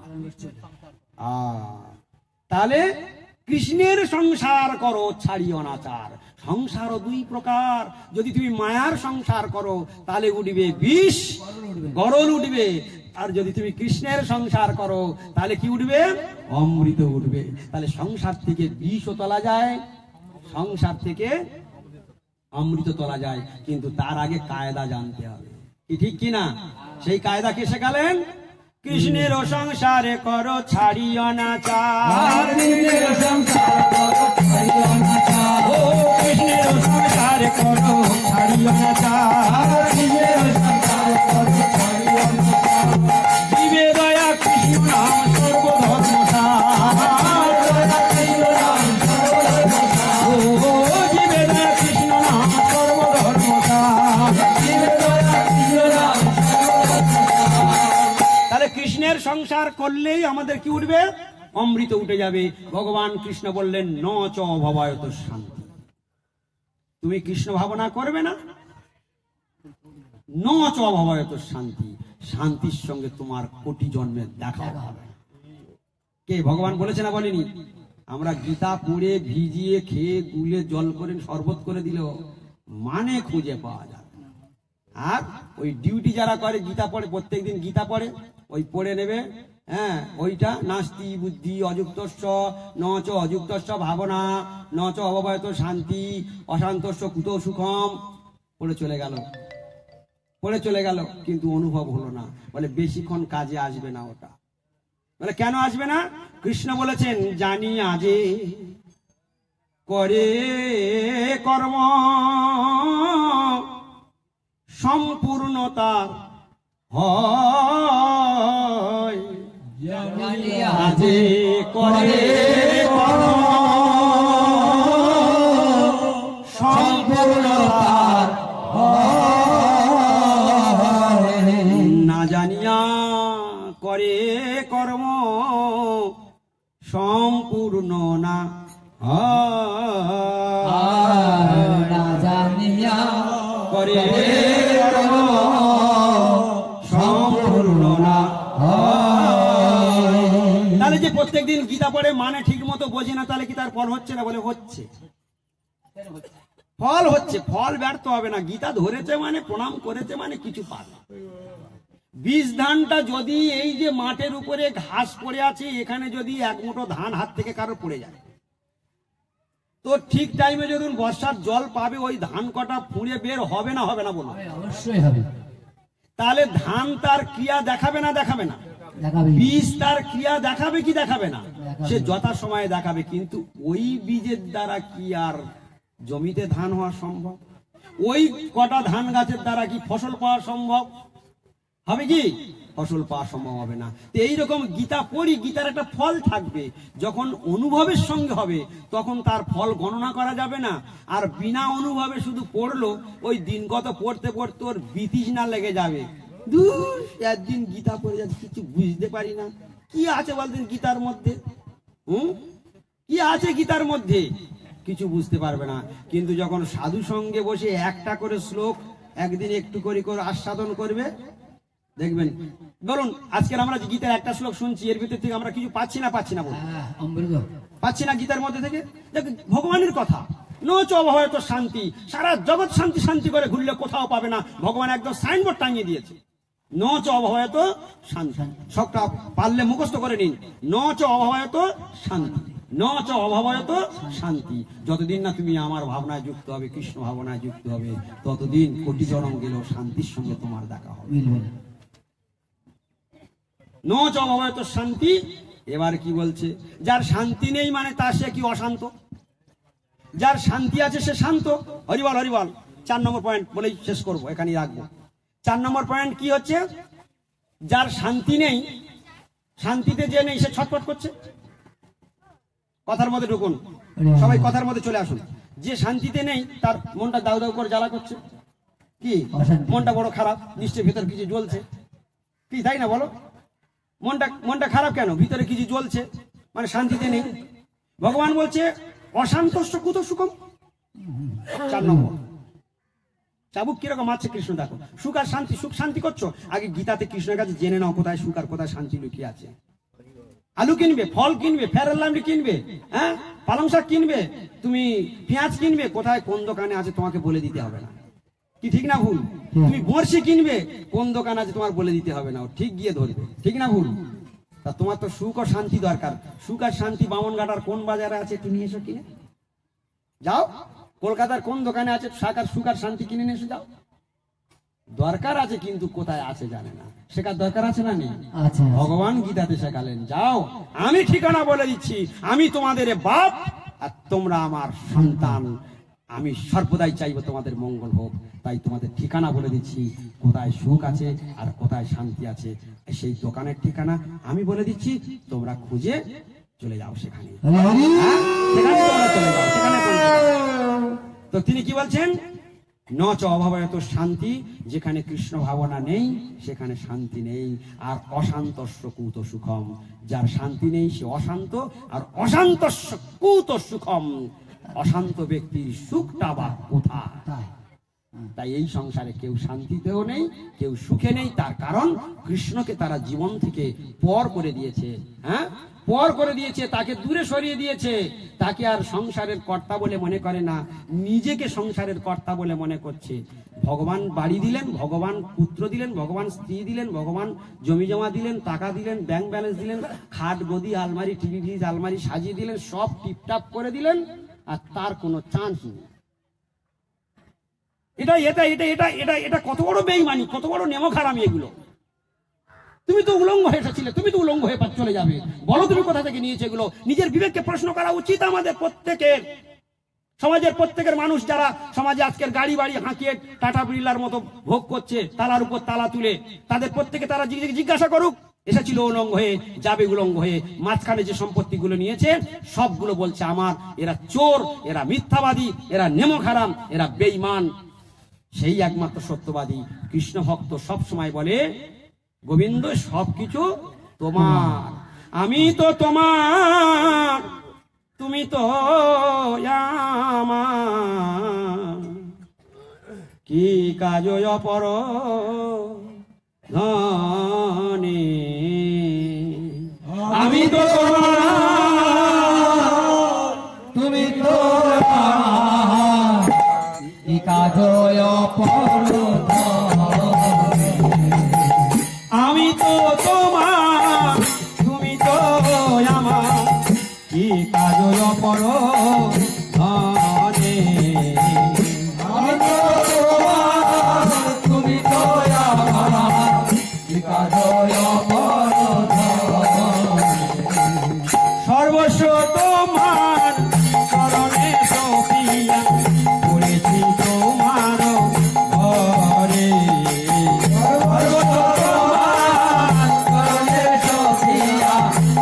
তাহলে কৃষ্ণের সংসার করো ছাড়িও অনাচার। সংসারও 2 প্রকার। যদি তুমি মায়ার সংসার করো তাহলে উঠবে বিষ, গরল উঠবে। আর যদি তুমি কৃষ্ণের সংসার করো তাহলে কি উঠবে? অমৃত উঠবে। তাহলে সংসার থেকে বিষও তোলা যায়, সংসার থেকে অমৃত তোলা যায়, কিন্তু তার আগে কায়দা জানতে হবে। কি ঠিক কিনা? সেই কায়দা কে শেখালেন? কৃষ্ণের সংসারে করো ছাড়িও না চার, কৃষ্ণের সংসার করো ছাড়িও না চার, ও কৃষ্ণের সংসারে করো ছাড়িও না চার, কৃষ্ণের সংসার করো ছাড়িও না চার, জীবে দয়া কৃষ্ণ নাম সর্বধর্ম সার, কৃষ্ণ নাম সর্বধর্মসার, ও জীবে দয়া কৃষ্ণ নাম সর্বধর্ম সার। কৃষ্ণ নাম সর্বধর্মসার। তাহলে কৃষ্ণের সংসার করলেই আমাদের কি উঠবে? অমৃত উঠে যাবে। ভগবান কৃষ্ণ বললেন ন চ ভবায়ত শান্তি। তুমি কৃষ্ণ ভাবনা করবে না, ন চ ভবায়ত শান্তি, শান্তির সঙ্গে তোমার কোটি জন্মের দেখা হবে। কে ভগবান বলেছে না বলেনি? আমরা গীতা পড়ে ভিজিয়ে খেয়ে গুলে জল করে শরবত করে দিলেও মানে খুঁজে পাওয়া যায় না। আর ওই ডিউটি যারা করে, গীতা পড়ে, প্রত্যেকদিন গীতা পড়ে, ওই পড়ে নেবে, হ্যাঁ, ওইটা নাস্তি বুদ্ধি অযুক্তস্য ন চ অযুক্তস্য ভাবনা ন চ অভবয়ত শান্তি অশান্তস্য কুত সুখম পড়ে চলে গেল, পড়ে চলে গেল, কিন্তু অনুভব হলো না। বলে বেশিক্ষণ কাজে আসবে না ওটা। বলে কেন আসবে না? কৃষ্ণ বলেছেন জানি আজে করে কর্ম সম্পূর্ণতা হয়, আজে করে কর্ম সম্পূর্ণতা না জানিয়া করে কর্ম সম্পূর্ণ না হয়, না জানিয়া করে কর্ম সম্পূর্ণ না হয়। তাহলে যে প্রত্যেকদিন গীতা পড়ে মানে ঠিক মতো বোঝে না, তাহলে কি তার ফল হচ্ছে না? বলে হচ্ছে, ফল হচ্ছে, ফল ব্যর্থ হবে না। গীতা ধরেছে মানে, প্রণাম করেছে মানে কিছু পাবে। বীজ ধানটা যদি এই যে মাঠের উপরে ঘাস পড়ে আছে, এখানে যদি এক মুঠো ধান হাত থেকে কারো পড়ে যায়, তো ঠিক টাইমে যখন বর্ষার জল পাবে, ওই ধান কটা ফুঁড়ে বের হবে না? হবে না বলো? অবশ্যই হবে। তাহলে ধান তার ক্রিয়া দেখাবে না? দেখাবে না? দেখাবে। বীজ তার ক্রিয়া দেখাবে কি দেখাবে না? দেখাবে। সে যথা সময়ে দেখাবে, কিন্তু ওই বীজের দ্বারা কি আর জমিতে ধান হওয়া সম্ভব? ওই কটা ধান গাছের দ্বারা কি ফসল পাওয়া সম্ভব হবে? কি ফসল পাওয়া সম্ভব হবে না। তো এইরকম গীতা পড়ি, গীতার একটা ফল থাকবে, যখন অনুভবের সঙ্গে হবে তখন তার ফল গণনা করা যাবে না। আর বিনা অনুভবে শুধু পড়লো, ওই দিন কত পড়তে পড়তে ওর বিতৃষ্ণা লেগে যাবে, দূর একদিন গীতা পড়ে যাচ্ছে, কিছু বুঝতে পারি না, কি আছে বলতেন গীতার মধ্যে? কি আছে গীতার মধ্যে? কিছু বুঝতে পারবে না। কিন্তু যখন সাধু সঙ্গে বসে একটা করে শ্লোক একদিন একটু করে করে আস্বাদন করবে, দেখবেন। বলুন, আজকের আমরা যে গীতার একটা শ্লোক শুনছি, এর ভিতর থেকে আমরা কিছু পাচ্ছি না? পাচ্ছি না? বলুন, অমৃত পাচ্ছি না গীতার মধ্যে থেকে? দেখ, ভগবানের কথা ন চ অভয়ত শান্তি, সারা জগৎ শান্তি শান্তি করে ঘুরলে কোথাও পাবে না। ভগবান একদম সাইনবোর্ড টাঙিয়ে দিয়েছে, ন চ অভয়ত শান্তি। সবটা পারলে মুখস্থ করে নিন, ন চ অভয়ত শান্তি, ন চ অভয়ত শান্তি। যতদিন না তুমি আমার ভাবনায় যুক্ত হবে, কৃষ্ণ ভাবনায় যুক্ত হবে, ততদিন কোটি জনম গেলেও শান্তির সঙ্গে তোমার দেখা হবে। মিলবে না। ন চ অভয়ত শান্তি। এবার কি বলছে? যার শান্তি নেই মানে তার সে কি অশান্ত? যার শান্তি আছে সে শান্ত। হরিবল হরিবল। 4 নম্বর পয়েন্ট বলেই শেষ করবো, এখানেই রাখবো। 4 নম্বর পয়েন্ট কি হচ্ছে? যার শান্তি নেই, শান্তিতে যে নেই সে ছটফট করছে। কথার মধ্যে ঢুকুন, সবাই কথার মধ্যে চলে আসুন। যে শান্তিতে নেই তার মনটা দাউ দাউ করে জ্বালা করছে, কি মনটা বড় খারাপ, নিশ্চয়ই ভিতর কিছু জ্বলছে, কি তাই না বলো? মনটা খারাপ কেন? ভিতরে কিছু জ্বলছে, মানে শান্তিতে নেই। ভগবান বলছে অশান্তস্য কুত সুখম। 4 নম্বর চাবুক কিরকম আছে কৃষ্ণ দেখো। সুখ আর শান্তি, সুখ শান্তি করছো, আগে গীতাতে কৃষ্ণের কাছে জেনে নাও কোথায় সুখ আর কোথায় শান্তি লুকিয়ে আছে। আলু কিনবে, ফল কিনবে, ফেয়ার লাভলি কিনবে, হ্যাঁ, পালং শাক কিনবে, তুমি পেঁয়াজ কিনবে, কোথায় কোন দোকানে আছে তোমাকে বলে দিতে হবে না। কি ঠিক না ভুল? তুমি বড়শি কিনবে, কোন দোকান আছে তোমার বলে দিতে হবে না, ও ঠিক গিয়ে ধরবে। ঠিক না ভুল? তা তোমার তো সুখ ও শান্তি দরকার। সুখ আর শান্তি বামনঘাটার কোন বাজারে আছে একটু নিয়ে এসো, কিনে যাও, কলকাতার কোন দোকানে আছে শাক আর সুখ আর শান্তি কিনে নিয়ে এসে যাও। দরকার আছে কিন্তু কোথায় আছে জানে না, শেখার দরকার আছে না নেই? আচ্ছা ভগবান গীতাতে শেখালেন, যাও আমি ঠিকানা বলে দিচ্ছি, আমি তোমাদের বাপ আর তোমরা আমার সন্তান, আমি সর্বদাই চাইবো তোমাদের মঙ্গল হোক, তাই তোমাদের ঠিকানা বলে দিচ্ছি, কোথায় সুখ আছে আর কোথায় শান্তি আছে, সেই দোকানের ঠিকানা আমি বলে দিচ্ছি, তোমরা খুঁজে চলে যাও সেখানে। হ্যাঁ? সেখানে তোমরা চলে যাও, সেখানে পৌঁছে যাও। তো তিনি কি বলছেন? ন চ অভাবয়ত শান্তি, যেখানে কৃষ্ণ ভাবনা নেই সেখানে শান্তি নেই। আর অশান্তস্য কুত সুখম, যার শান্তি নেই সে অশান্ত, আর অশান্তস্য কুত সুখম, অশান্ত ব্যক্তির সুখটা বা কোথায়? তাই তাই এই সংসারে কেউ শান্তিতেও নেই, কেউ সুখে নেই। তার কারণ কৃষ্ণকে তারা জীবন থেকে পর করে দিয়েছে। হ্যাঁ, পর করে দিয়েছে, তাকে দূরে সরিয়ে দিয়েছে, তাকে আর সংসারের কর্তা বলে মনে করে না, নিজেকে সংসারের কর্তা বলে মনে করছে। ভগবান বাড়ি দিলেন, ভগবান পুত্র দিলেন, ভগবান স্ত্রী দিলেন, ভগবান জমি জমা দিলেন, টাকা দিলেন, ব্যাংক ব্যালেন্স দিলেন, খাট গদি আলমারি টিভি ফ্রিজ আলমারি সাজিয়ে দিলেন, সব টিপটাপ করে দিলেন, আর তার কোনো চান্স নেই। এটা এটা এটা এটা এটা এটা কত বড় বেঈমানি, কত বড় নেমখারামি এগুলো। তুমি তো উলঙ্গ হয়ে এসেছিলে, তুমি তো উলঙ্গ হয়ে চলে যাবে। বলো তুমি কোথা থেকে নিয়েছো এগুলো? নিজের বিবেককে প্রশ্ন করা উচিত আমাদের প্রত্যেকের। সমাজের প্রত্যেকের মানুষ যারা সমাজে আজকের গাড়ি বাড়ি হাঁকিয়ে টাটা বিড়লার মতো ভোগ করছে, তালার উপর তালা তুলে, তাদের প্রত্যেকে তারা জিজ্ঞাসা করুক, এসেছিল উলঙ্গ হয়ে, যাবে উলঙ্গ হয়ে, মাঝখানে যে সম্পত্তিগুলো নিয়েছে সবগুলো বলছে আমার। এরা চোর, এরা মিথ্যাবাদী, এরা নেমখারাম, এরা বেঈমান। সেই একমাত্র সত্যবাদী কৃষ্ণ ভক্ত সব সময় বলে, গোবিন্দ সবকিছু তোমার, আমি তো তোমার, তুমি তো আমার, কি কাজ অপর ধনে, আমি তো তোমার, তুমি তো আমার, কি কাজ অপর আমি তো তোমার, তুমি তো আমার, কি কাজ অপর ধনে, আমি তো তোমার, তুমি তো আমার, কি কাজ অপর সর্বস্ব তোমার চরণে সপিয়া, করেছি তোমার ঘরে, সর্বস্ব তোমার চরণে সপিয়া,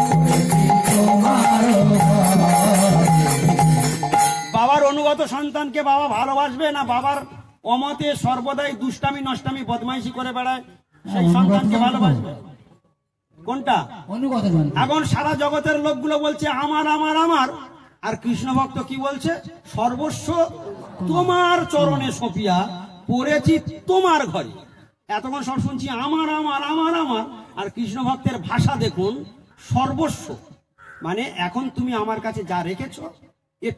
বাবার অনুগত সন্তানকে বাবা ভালোবাসবে না বাবার অমতে সর্বদাই দুষ্টামি নষ্টামি বদমাইশি করে বেড়ায় সেই সন্তানকে ভালোবাসবে? কোনটা? অনুগত সন্তান। এখন সারা জগতের লোকগুলো বলছে আমার আমার আমার, আর কৃষ্ণ ভক্ত কি বলছে? সর্বস্ব তোমার চরণে সপিয়া, পড়েছি তোমার ঘরে। এতক্ষণ সব শুনছি আমার আমার আমার আমার, আর কৃষ্ণ ভক্তের ভাষা দেখুন, সর্বস্ব মানে এখন তুমি আমার কাছে যা রেখেছো এ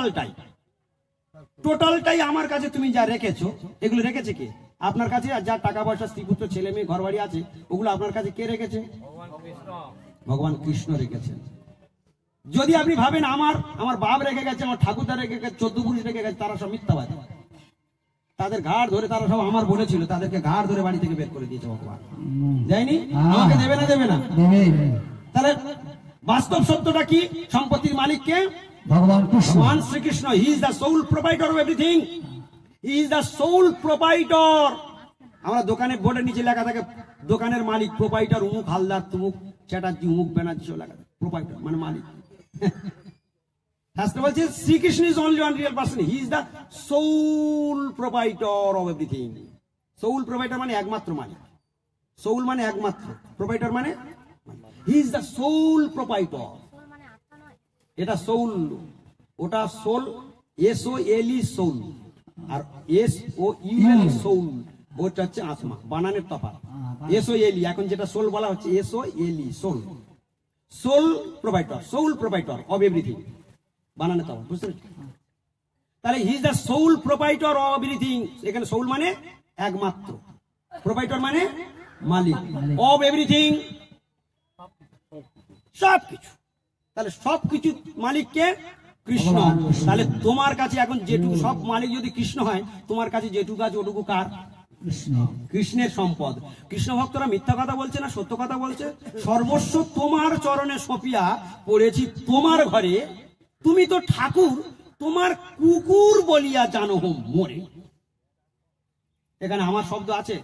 টোটালটাই আমার কাছে তুমি যা রেখেছো। এগুলো রেখেছে কে? আপনার কাছে যা টাকা পয়সা স্ত্রী পুত্র ছেলে মেয়ে ঘর বাড়ি আছে, ওগুলো আপনার কাছে কে রেখেছে? ভগবান কৃষ্ণ রেখেছেন। যদি আপনি ভাবেন আমার আমার বাপ রেখে গেছে, আমার ঠাকুরদা রেখে গেছে, 14 পুরুষ রেখে গেছে, তারা সব মিথ্যাবাদী। তাদের ঘাড় ধরে, তারা সব আমার বলেছিল, তাদেরকে ঘাড় ধরে বাড়ি থেকে বের করে দিয়েছে ভগবান। যায়নি? আমাকে দেবে না দেবে না? তাহলে বাস্তব সত্যটা কি? সম্পত্তির মালিক কে? ভগবান কৃষ্ণ। ভগবান Shrikrishna. He is the sole proprietor of everything. He is the sole proprietor. আমরা দোকানে বোর্ডের নিচে লেখা থাকে দোকানের মালিক প্রোপাইটর উমুক হালদার তুমুক চ্যাটার্জি উমুক ব্যানার্জি লেখা থাকে, প্রোপাইটর মানে মালিক। শাস্ত্র বলছে Shrikrishna is only one real person, he is the sole proprietor of everything. Sole proprietor মানে একমাত্র মালিক, সোল মানে একমাত্র, প্রোপাইটর মানে he is the sole proprietor. এটা সোল, ওটা সোল, SOL সোল, আর SOUL সোল, ওটা হচ্ছে আত্মা। বানানের তফাৎ। SOL এখন যেটা সোল বলা হচ্ছে SOL sole, sole provider, sole provider of everything, বানানের তফাৎ, বুঝতে পেরেছেন? তাহলে he is the sole provider of everything. এখানে সোল মানে একমাত্র, প্রোভাইডার মানে মালিক, অফ এভরিথিং সবকিছু। তাহলে সবকিছু মালিককে কৃষ্ণ। ভগবান কৃষ্ণ। তাহলে তোমার কাছে এখন যেটুকু, সব মালিক যদি কৃষ্ণ হয়, তোমার কাছে যেটুকু আছে ওটুকু কার? কৃষ্ণ। কৃষ্ণের সম্পদ। কৃষ্ণ ভক্তরা মিথ্যা কথা বলছে না, সত্য কথা বলছে। সর্বস্ব তোমার চরণে সপিয়া পড়েছি তোমার ঘরে, তুমি তো ঠাকুর তোমার কুকুর বলিয়া জানো হোম মোরে। এখানে আমার শব্দ আছে?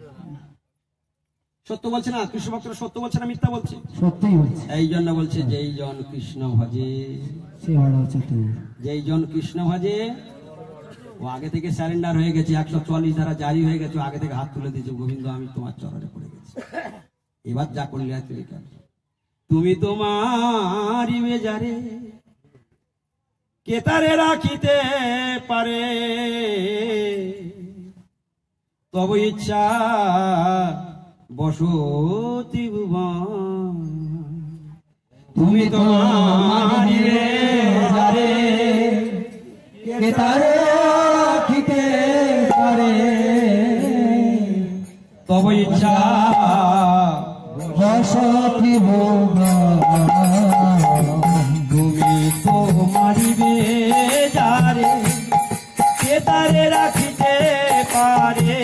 সত্য বলছে না কৃষ্ণ ভক্তরা? সত্য বলছে না মিথ্যা বলছে? সত্যই বলছে, এই জন্য বলছে যেই জন কৃষ্ণ ভজে, সে হলো চতুর। যেই জন কৃষ্ণ ভজে, ও আগে থেকে স্যারেন্ডার হয়ে গেছে, 144 ধারা জারি হয়ে গেছে, ও আগে থেকে হাত তুলে দিয়েছে, গোবিন্দ আমি তোমার চরণে পড়ে গেছি, এবার যা করলে আর তুমি কেন? তুমি তোমার বেজারে কেতারে রাখিতে পারে, তব ইচ্ছা বসতি ভুবন। তুমি তোমার বেজারে কে তারে রাখিতে পারে, তব ইচ্ছা বসতি ভুবন। তুমি তোমার বেজারে কেতারে রাখিতে পারে,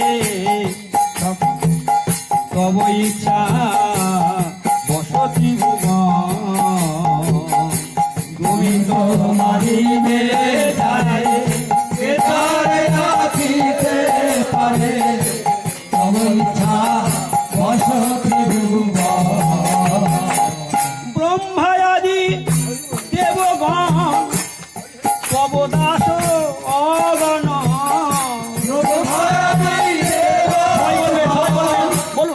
তব ইচ্ছা বসতি ভুবন। তুমি তোমার বেজারে কে তারে রাখিতে পারে, তব ইচ্ছা বসতি ভুবন। ব্রহ্মায়াদি দেবগণ তব দাস অগণ। সবাই বলবেন, বলুন।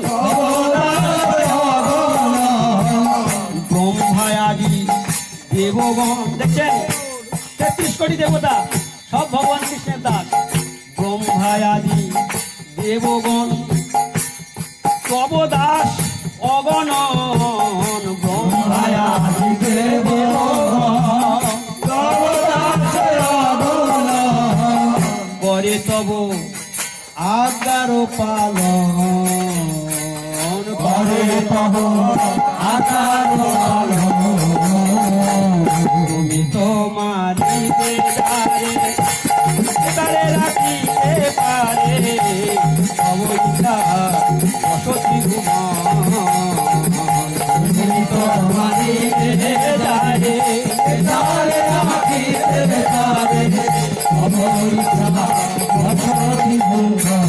ব্রহ্মায়াদি দেবগণ, দেখছেন 33 কোটি দেবতা, সব ভগবান কৃষ্ণের দাস। ব্রহ্মায়াদি দেবগণ তব দাস অগণন। ব্রহ্মায়াদি করে তব আজ্ঞার পালন, করে তব আজ্ঞার পালন। তুমি তোমারি বেজারে কেতারে রাখিতে পারে, তব ইচ্ছা বসতি ভুবন। তুমি তোমারি বেজারে কেতারে রাখিতে পারে, তব ইচ্ছা বসতি ভুবন।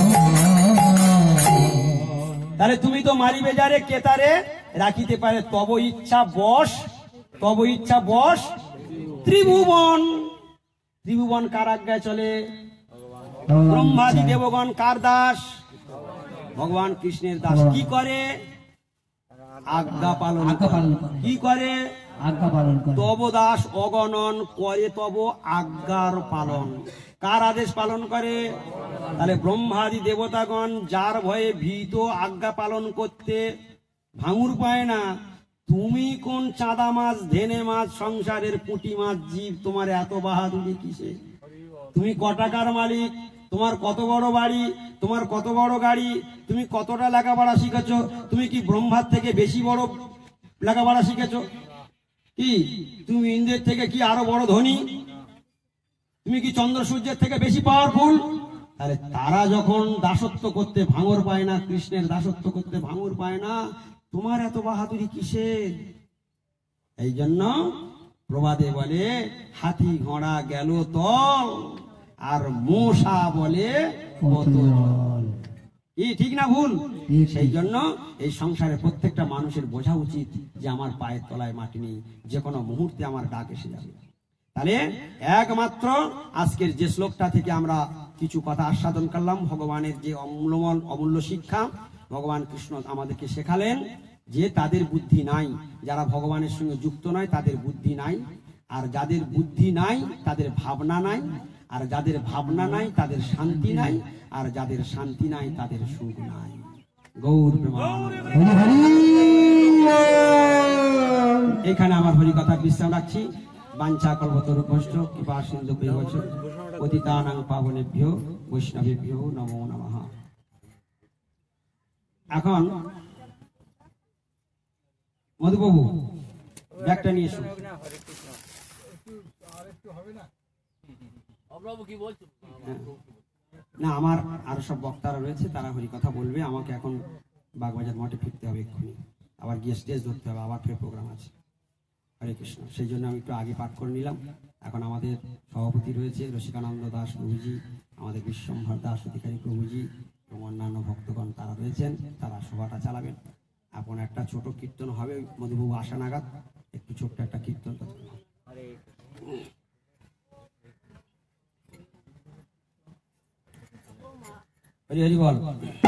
তাহলে তুমি তো মারি বেজারে কেতারে রাখিতে পারে, তব ইচ্ছা বশ, তব ইচ্ছা বশ ত্রিভুবন। ত্রিভুবন কার আজ্ঞায় চলে? ব্রহ্মাদি দেবগণ কার দাস? ভগবান কৃষ্ণের দাস। কি করে? আজ্ঞা পালন আজ্ঞা করে। পালন করে। কি করে? আজ্ঞা পালন করে। তব দাস অগণন করে তব আজ্ঞার পালন। কার আদেশ পালন করে? তাহলে ব্রহ্মাদি দেবতাগণ যার ভয়ে ভীত আজ্ঞা পালন করতে ভাঙুর পায় না। তুমি কোন চাঁদা মাছ, ধেনে মাছ, সংসারের পুঁটি মাছ জীব, তোমার এত বাহাদুরি কিসে? তুমি ক টাকার মালিক, তোমার কত বড় বাড়ি, তোমার কত বড় গাড়ি, তুমি কতটা লেখাপড়া শিখেছ? তুমি কি ব্রহ্মার থেকে বেশি বড় লেখাপড়া শিখেছ? কি তুমি ইন্দ্রের থেকে কি আরো বড় ধনী? তুমি কি চন্দ্র সূর্যের থেকে বেশি পাওয়ারফুল? আরে তারা যখন দাসত্ব করতে ভাঙর পায় না, কৃষ্ণের দাসত্ব করতে ভাঙর পায় না, তোমার এত বাহাদুরি কিসের? এই জন্য প্রবাদে বলে হাতি ঘোড়া গেল তল, আর মশা বলে কত জল। ঠিক না ভুল? ঠিক। সেই জন্য এই সংসারে প্রত্যেকটা মানুষের বোঝা উচিত যে আমার পায়ের তলায় মাটি নেই, যে কোনো মুহূর্তে আমার ডাক এসে যাবে। তাহলে একমাত্র আজকের যে শ্লোকটা থেকে আমরা কিছু কথা আস্বাদন করলাম, ভগবানের যে অমূল্য শিক্ষা ভগবান কৃষ্ণ আমাদেরকে শেখালেন, যে তাদের বুদ্ধি নাই, যারা ভগবানের সঙ্গে যুক্ত নয় তাদের বুদ্ধি নাই, আর যাদের বুদ্ধি নাই তাদের ভাবনা নাই, আর যাদের ভাবনা নাই তাদের শান্তি নাই, আর যাদের শান্তি নাই তাদের সুখ নাই। গৌর প্রেমানন্দ। হরি হরি। এখানে আমার হরি কথা বিশ্রাম রাখছি। বাঞ্ছা কল্পতরুভ্যশ্চ কৃপা সিন্ধুভ্যশ্চ পতিতানাং পাবনেভ্যো বৈষ্ণবেভ্যো নমো নমঃ। এখন মধুবাবু ব্যাগটা নিয়ে এসো। না, আমার আরো সব বক্তারা রয়েছে, তারা হরি কথা বলবে। আমাকে এখন বাগবাজার মঠে ফিরতে হবে এক্ষুনি, আবার গিয়ে স্টেজ ধরতে হবে, আবার ফের প্রোগ্রাম আছে। হরে কৃষ্ণ। সেই জন্য আমি একটু আগে পাঠ করে নিলাম। এখন আমাদের সভাপতি রয়েছে রসিকানন্দ দাস প্রভুজি, আমাদের বিশ্বম্ভর দাস অধিকারী প্রভুজি এবং অন্যান্য ভক্তগণ তারা রয়েছেন, তারা সভাটা চালাবেন। এখন একটা ছোট কীর্তন হবে, মধুবাবু আসা নাগাদ একটু ছোট্ট একটা কীর্তন। হরি হরি বল।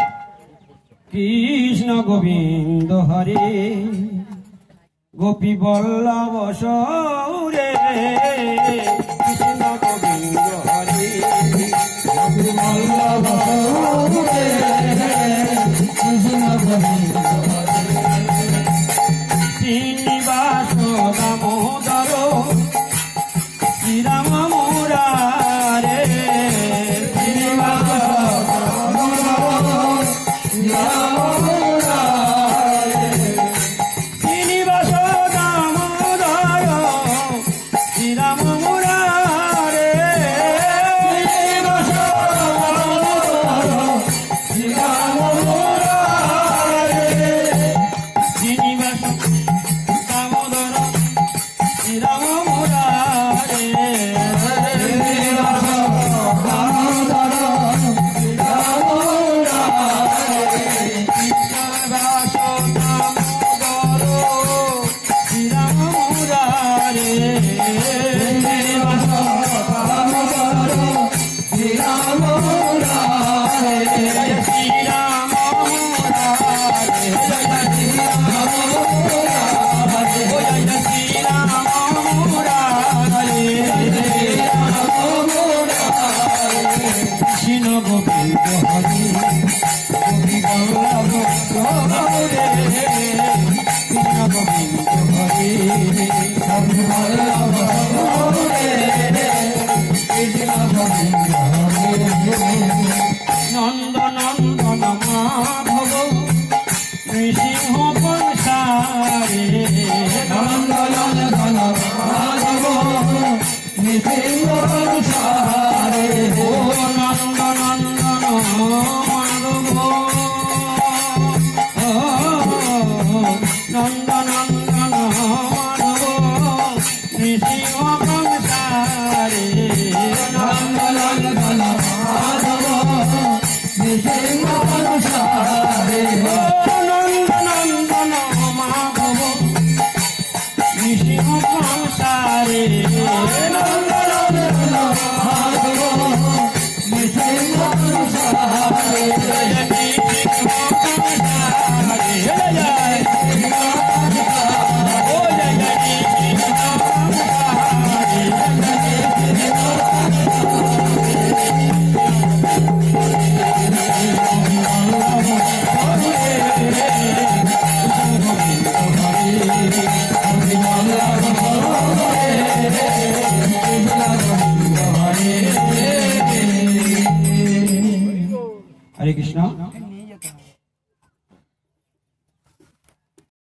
কৃষ্ণ গোবিন্দ হরে গোপী বল্লভ সৌরে, কৃষ্ণ গোবিন্দ হরে গোপী বল্লভ সৌরে, কৃষ্ণ গোবিন্দ হরে। শ্রীনিবাস দামোদর শ্রীরাম মুরারে, শ্রীনিবাস শ্রীনিবাস দামোদর শ্রীরাম মুরারে, শ্রীনিবাস দামোদর শ্রীরাম মুরারে, শ্রীনিবাস দামোদর শ্রীরাম মুরারে, শ্রীরাম মুরারে, শ্রীরাম মুরারে, শ্রীরাম মুরারে, কৃষ্ণ গোবিন্দ হরে গোপী বল্লভ সৌরে, কৃষ্ণ গোবিন্দ হরে গোপী বল্লভ সৌরে, কৃষ্ণ গোবিন্দ হরে। নন্দ নন্দন মাধব নৃসিংহ কংসারে, নন্দ নন্দন মাধব নৃসিংহ কংসারে, ও নন্দ নন্দন মাধব, ও নন্দ নন্দন মাধব নৃসিংহ কংসারে, নন্দ নন্দন মাধব নৃসিংহ কংসারে, নন্দ নন্দন মাধব নৃসিংহ কংসারে, নন্দ নন্দন মাধব নৃসিংহ কংসারে, হরে কৃষ্ণ।